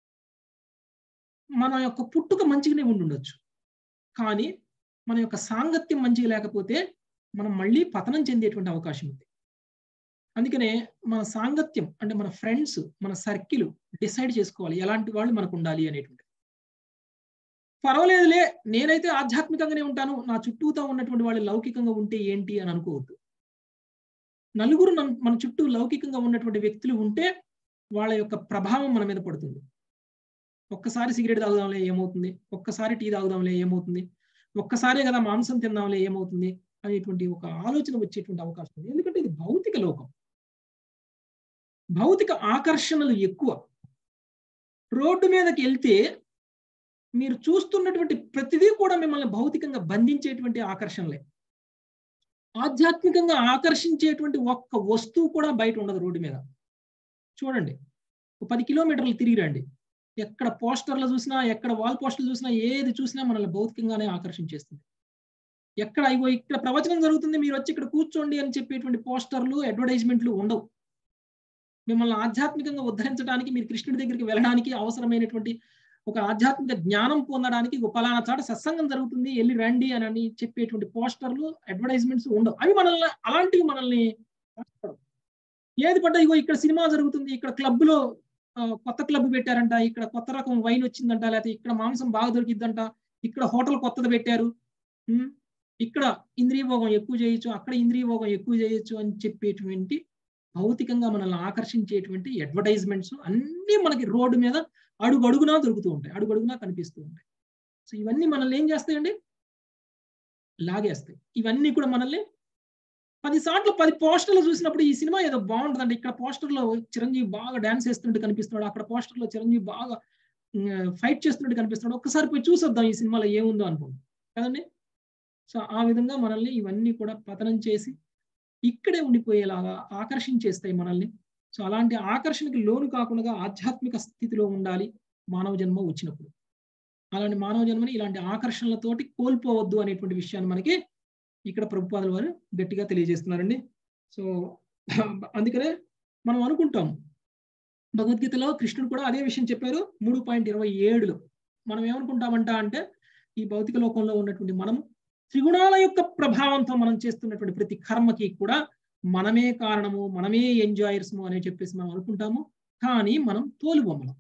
మన యొక్క పుట్టుక మంచిగానే ఉండి ఉండొచ్చు, కానీ మన యొక్క సాంగత్యం మంచిగా లేకపోతే మనం మళ్ళీ పతనం చెందేటువంటి అవకాశం ఉంది. అందుకనే మన సాంగత్యం అంటే మన ఫ్రెండ్స్, మన సర్కిల్ డిసైడ్ చేసుకోవాలి ఎలాంటి వాళ్ళు మనకు ఉండాలి అనేటువంటి. పర్వాలేదులే నేనైతే ఆధ్యాత్మికంగానే ఉంటాను, నా చుట్టూతో ఉన్నటువంటి వాళ్ళు లౌకికంగా ఉంటే ఏంటి అని అనుకోవద్దు. నలుగురు మన చుట్టూ లౌకికంగా ఉన్నటువంటి వ్యక్తులు ఉంటే వాళ్ళ యొక్క ప్రభావం మన మీద పడుతుంది. ఒక్కసారి సిగరెట్ తాగుదాంలే ఏమవుతుంది, ఒక్కసారి టీ తాగుదాంలే ఏమవుతుంది, ఒక్కసారే కదా మాంసం తిందాంలే ఏమవుతుంది అనేటువంటి ఒక ఆలోచన వచ్చేటువంటి అవకాశం ఉంది. ఎందుకంటే ఇది భౌతిక లోకం, భౌతిక ఆకర్షణలు ఎక్కువ. రోడ్డు మీదకి వెళ్తే మీరు చూస్తున్నటువంటి ప్రతిదీ కూడా మిమ్మల్ని భౌతికంగా బంధించేటువంటి ఆకర్షణలే. ఆధ్యాత్మికంగా ఆకర్షించేటువంటి ఒక్క వస్తువు కూడా బయట ఉండదు రోడ్డు మీద. చూడండి, పది కిలోమీటర్లు తిరిగి రండి, ఎక్కడ పోస్టర్లు చూసినా, ఎక్కడ వాల్ పోస్టర్లు చూసినా, ఏది చూసినా మనల్ని భౌతికంగానే ఆకర్షించేస్తుంది. ఎక్కడ ఇగో ఇక్కడ ప్రవచనం జరుగుతుంది, మీరు వచ్చి ఇక్కడ కూర్చోండి అని చెప్పేటువంటి పోస్టర్లు, అడ్వర్టైజ్మెంట్లు ఉండవు. మిమ్మల్ని ఆధ్యాత్మికంగా ఉద్ధరించడానికి, మీరు కృష్ణుడి దగ్గరికి వెళ్ళడానికి అవసరమైనటువంటి ఒక ఆధ్యాత్మిక జ్ఞానం పొందడానికి పలానా చాట సత్సంగం జరుగుతుంది, వెళ్ళి రండి అని అని చెప్పేటువంటి పోస్టర్లు, అడ్వర్టైజ్మెంట్స్ ఉండవు. అవి మనల్ని అలాంటివి మనల్ని ఏది పడ్డా, ఇగో ఇక్కడ సినిమా జరుగుతుంది, ఇక్కడ క్లబ్ లో కొత్త క్లబ్ పెట్టారంట, ఇక్కడ కొత్త రకం వైన్ వచ్చిందంట, లేకపోతే ఇక్కడ మాంసం బాగా దొరికిద్దంట, ఇక్కడ హోటల్ కొత్తది పెట్టారు, ఇక్కడ ఇంద్రియ భోగం ఎక్కువ చేయొచ్చు, అక్కడ ఇంద్రియ భోగం ఎక్కువ చేయొచ్చు అని చెప్పేటువంటి భౌతికంగా మనల్ని ఆకర్షించేటువంటి అడ్వర్టైజ్మెంట్స్ అన్నీ మనకి రోడ్డు మీద అడుగు అడుగునా దొరుకుతూ ఉంటాయి, అడుగు అడుగునా కనిపిస్తూ ఉంటాయి. సో ఇవన్నీ మనల్ని ఏం చేస్తాయండి, లాగేస్తాయి. ఇవన్నీ కూడా మనల్ని పది సార్లు పది పోస్టర్లు చూసినప్పుడు ఈ సినిమా ఏదో బాగుంటుందండి, ఇక్కడ పోస్టర్లో చిరంజీవి బాగా డాన్స్ చేస్తున్నట్టు కనిపిస్తున్నాడు, అక్కడ పోస్టర్లో చిరంజీవి బాగా ఫైట్ చేస్తున్నట్టు కనిపిస్తున్నాడు, ఒక్కసారి పోయి చూసొద్దాం ఈ సినిమాలో ఏముందో అనుకోండి కదండి. సో ఆ విధంగా మనల్ని ఇవన్నీ కూడా పతనం చేసి ఇక్కడే ఉండిపోయేలాగా ఆకర్షించేస్తాయి మనల్ని. సో అలాంటి ఆకర్షణకి లోను కాకుండా ఆధ్యాత్మిక స్థితిలో ఉండాలి మానవ జన్మ వచ్చినప్పుడు. అలాంటి మానవ జన్మని ఇలాంటి ఆకర్షణలతోటి కోల్పోవద్దు అనేటువంటి విషయాన్ని మనకి ఇక్కడ ప్రభుపాదుల వారు గట్టిగా తెలియజేస్తున్నారండి. సో అందుకనే మనం అనుకుంటాం, భగవద్గీతలో కృష్ణుడు కూడా అదే విషయం చెప్పారు. మూడు పాయింట్ ఇరవై ఏడులో మనం ఏమనుకుంటామంట అంటే, ఈ భౌతిక లోకంలో ఉన్నటువంటి మనము త్రిగుణాల యొక్క ప్రభావంతో మనం చేస్తున్నటువంటి ప్రతి కర్మకి కూడా మనమే కారణము, మనమే ఎంజాయర్స్ము అని చెప్పేసి మనం అనుకుంటాము. కానీ మనం తోలుబొమ్మలం.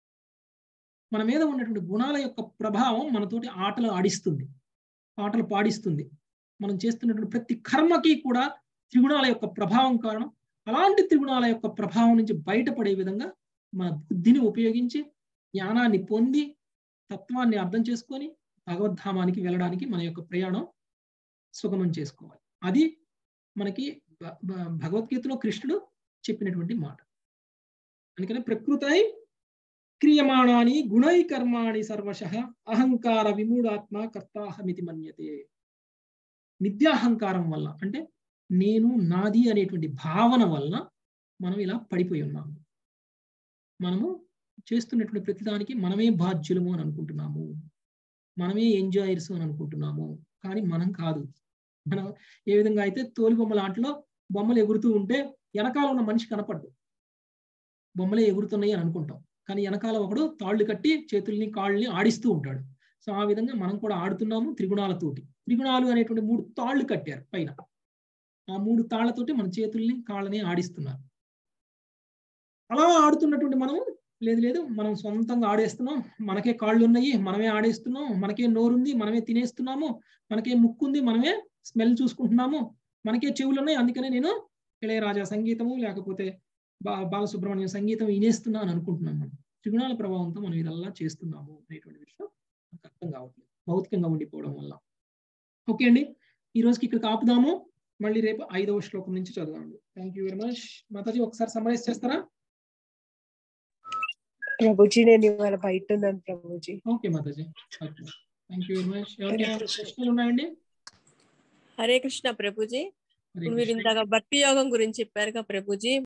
మన మీద ఉన్నటువంటి గుణాల యొక్క ప్రభావం మనతోటి ఆటలు ఆడిస్తుంది, ఆటలు పాడిస్తుంది. మనం చేస్తున్నటువంటి ప్రతి కర్మకి కూడా త్రిగుణాల యొక్క ప్రభావం కారణం. అలాంటి త్రిగుణాల యొక్క ప్రభావం నుంచి బయటపడే విధంగా మన బుద్ధిని ఉపయోగించి జ్ఞానాన్ని పొంది తత్వాన్ని అర్థం చేసుకొని భగవద్ధామానికి వెళ్ళడానికి మన యొక్క ప్రయాణం సుగమం చేసుకోవాలి. అది మనకి భగవద్గీతలో కృష్ణుడు చెప్పినటువంటి మాట. అందుకనే ప్రకృతై క్రియమాణాని గుణై కర్మాణి సర్వశః అహంకార విమూఢాత్మ కర్తాహమితి మన్యతే. మిథ్యాహంకారం వల్ల, అంటే నేను నాది అనేటువంటి భావన వల్ల మనం ఇలా పడిపోయి ఉన్నాము. మనము చేస్తున్నటువంటి ప్రతిదానికి మనమే బాధ్యులము అని అనుకుంటున్నాము, మనమే ఎంజాయర్స్ అని అనుకుంటున్నాము. కానీ మనం కాదు. మనం ఏ విధంగా అయితే తోలు బొమ్మల ఆటలో బొమ్మలు ఎగురుతూ ఉంటే వెనకాల ఉన్న మనిషి కనపడ్డు, బొమ్మలే ఎగురుతున్నాయి అని అనుకుంటాం. కానీ వెనకాల ఒకడు తాళ్ళు కట్టి చేతుల్ని కాళ్ళని ఆడిస్తూ ఉంటాడు. సో ఆ విధంగా మనం కూడా ఆడుతున్నాము త్రిగుణాలతోటి. త్రిగుణాలు అనేటువంటి మూడు తాళ్ళు కట్టారు పైన, ఆ మూడు తాళ్లతోటి మన చేతుల్ని కాళ్ళని ఆడిస్తున్నారు. అలా ఆడుతున్నటువంటి మనం లేదు లేదు మనం సొంతంగా ఆడేస్తున్నాం, మనకే కాళ్ళు ఉన్నాయి, మనమే ఆడేస్తున్నాం, మనకే నోరుంది, మనమే తినేస్తున్నాము, మనకే ముక్కు ఉంది, మనమే స్మెల్ చూసుకుంటున్నాము, మనకే చెవులు ఉన్నాయి, అందుకనే నేను ఇళయరాజా సంగీతము లేకపోతే బా బాలసుబ్రహ్మణ్యం సంగీతం వినేస్తున్నా అని అనుకుంటున్నాం. మనం త్రిగుణాల ప్రభావంతో మనం ఇదల్లా చేస్తున్నాము అనేటువంటి విషయం మనకు అర్థం కావట్లేదు భౌతికంగా ఉండిపోవడం వల్ల. ఓకే అండి, ఈ రోజుకి ఇక్కడ ఆపుదాము. మళ్ళీ రేపు ఐదవ శ్లోకం నుంచి చదవండి. Thank you very much. మాతాజీ ఒకసారి సమరైజ్ చేస్తారా?
ప్రభుజీ నేను ఇవాళ బయట ఉన్నాను ప్రభుజీ.
ఓకే మాతాజీ, థ్యాంక్ యూ వెరీ మచ్. ఎవరికైనా ప్రశ్నలు ఉన్నాయండి?
హరే కృష్ణ ప్రభుజీ. మీరు ఇంతగా భక్తి యోగం గురించి చెప్పారుగా ప్రభుజీ.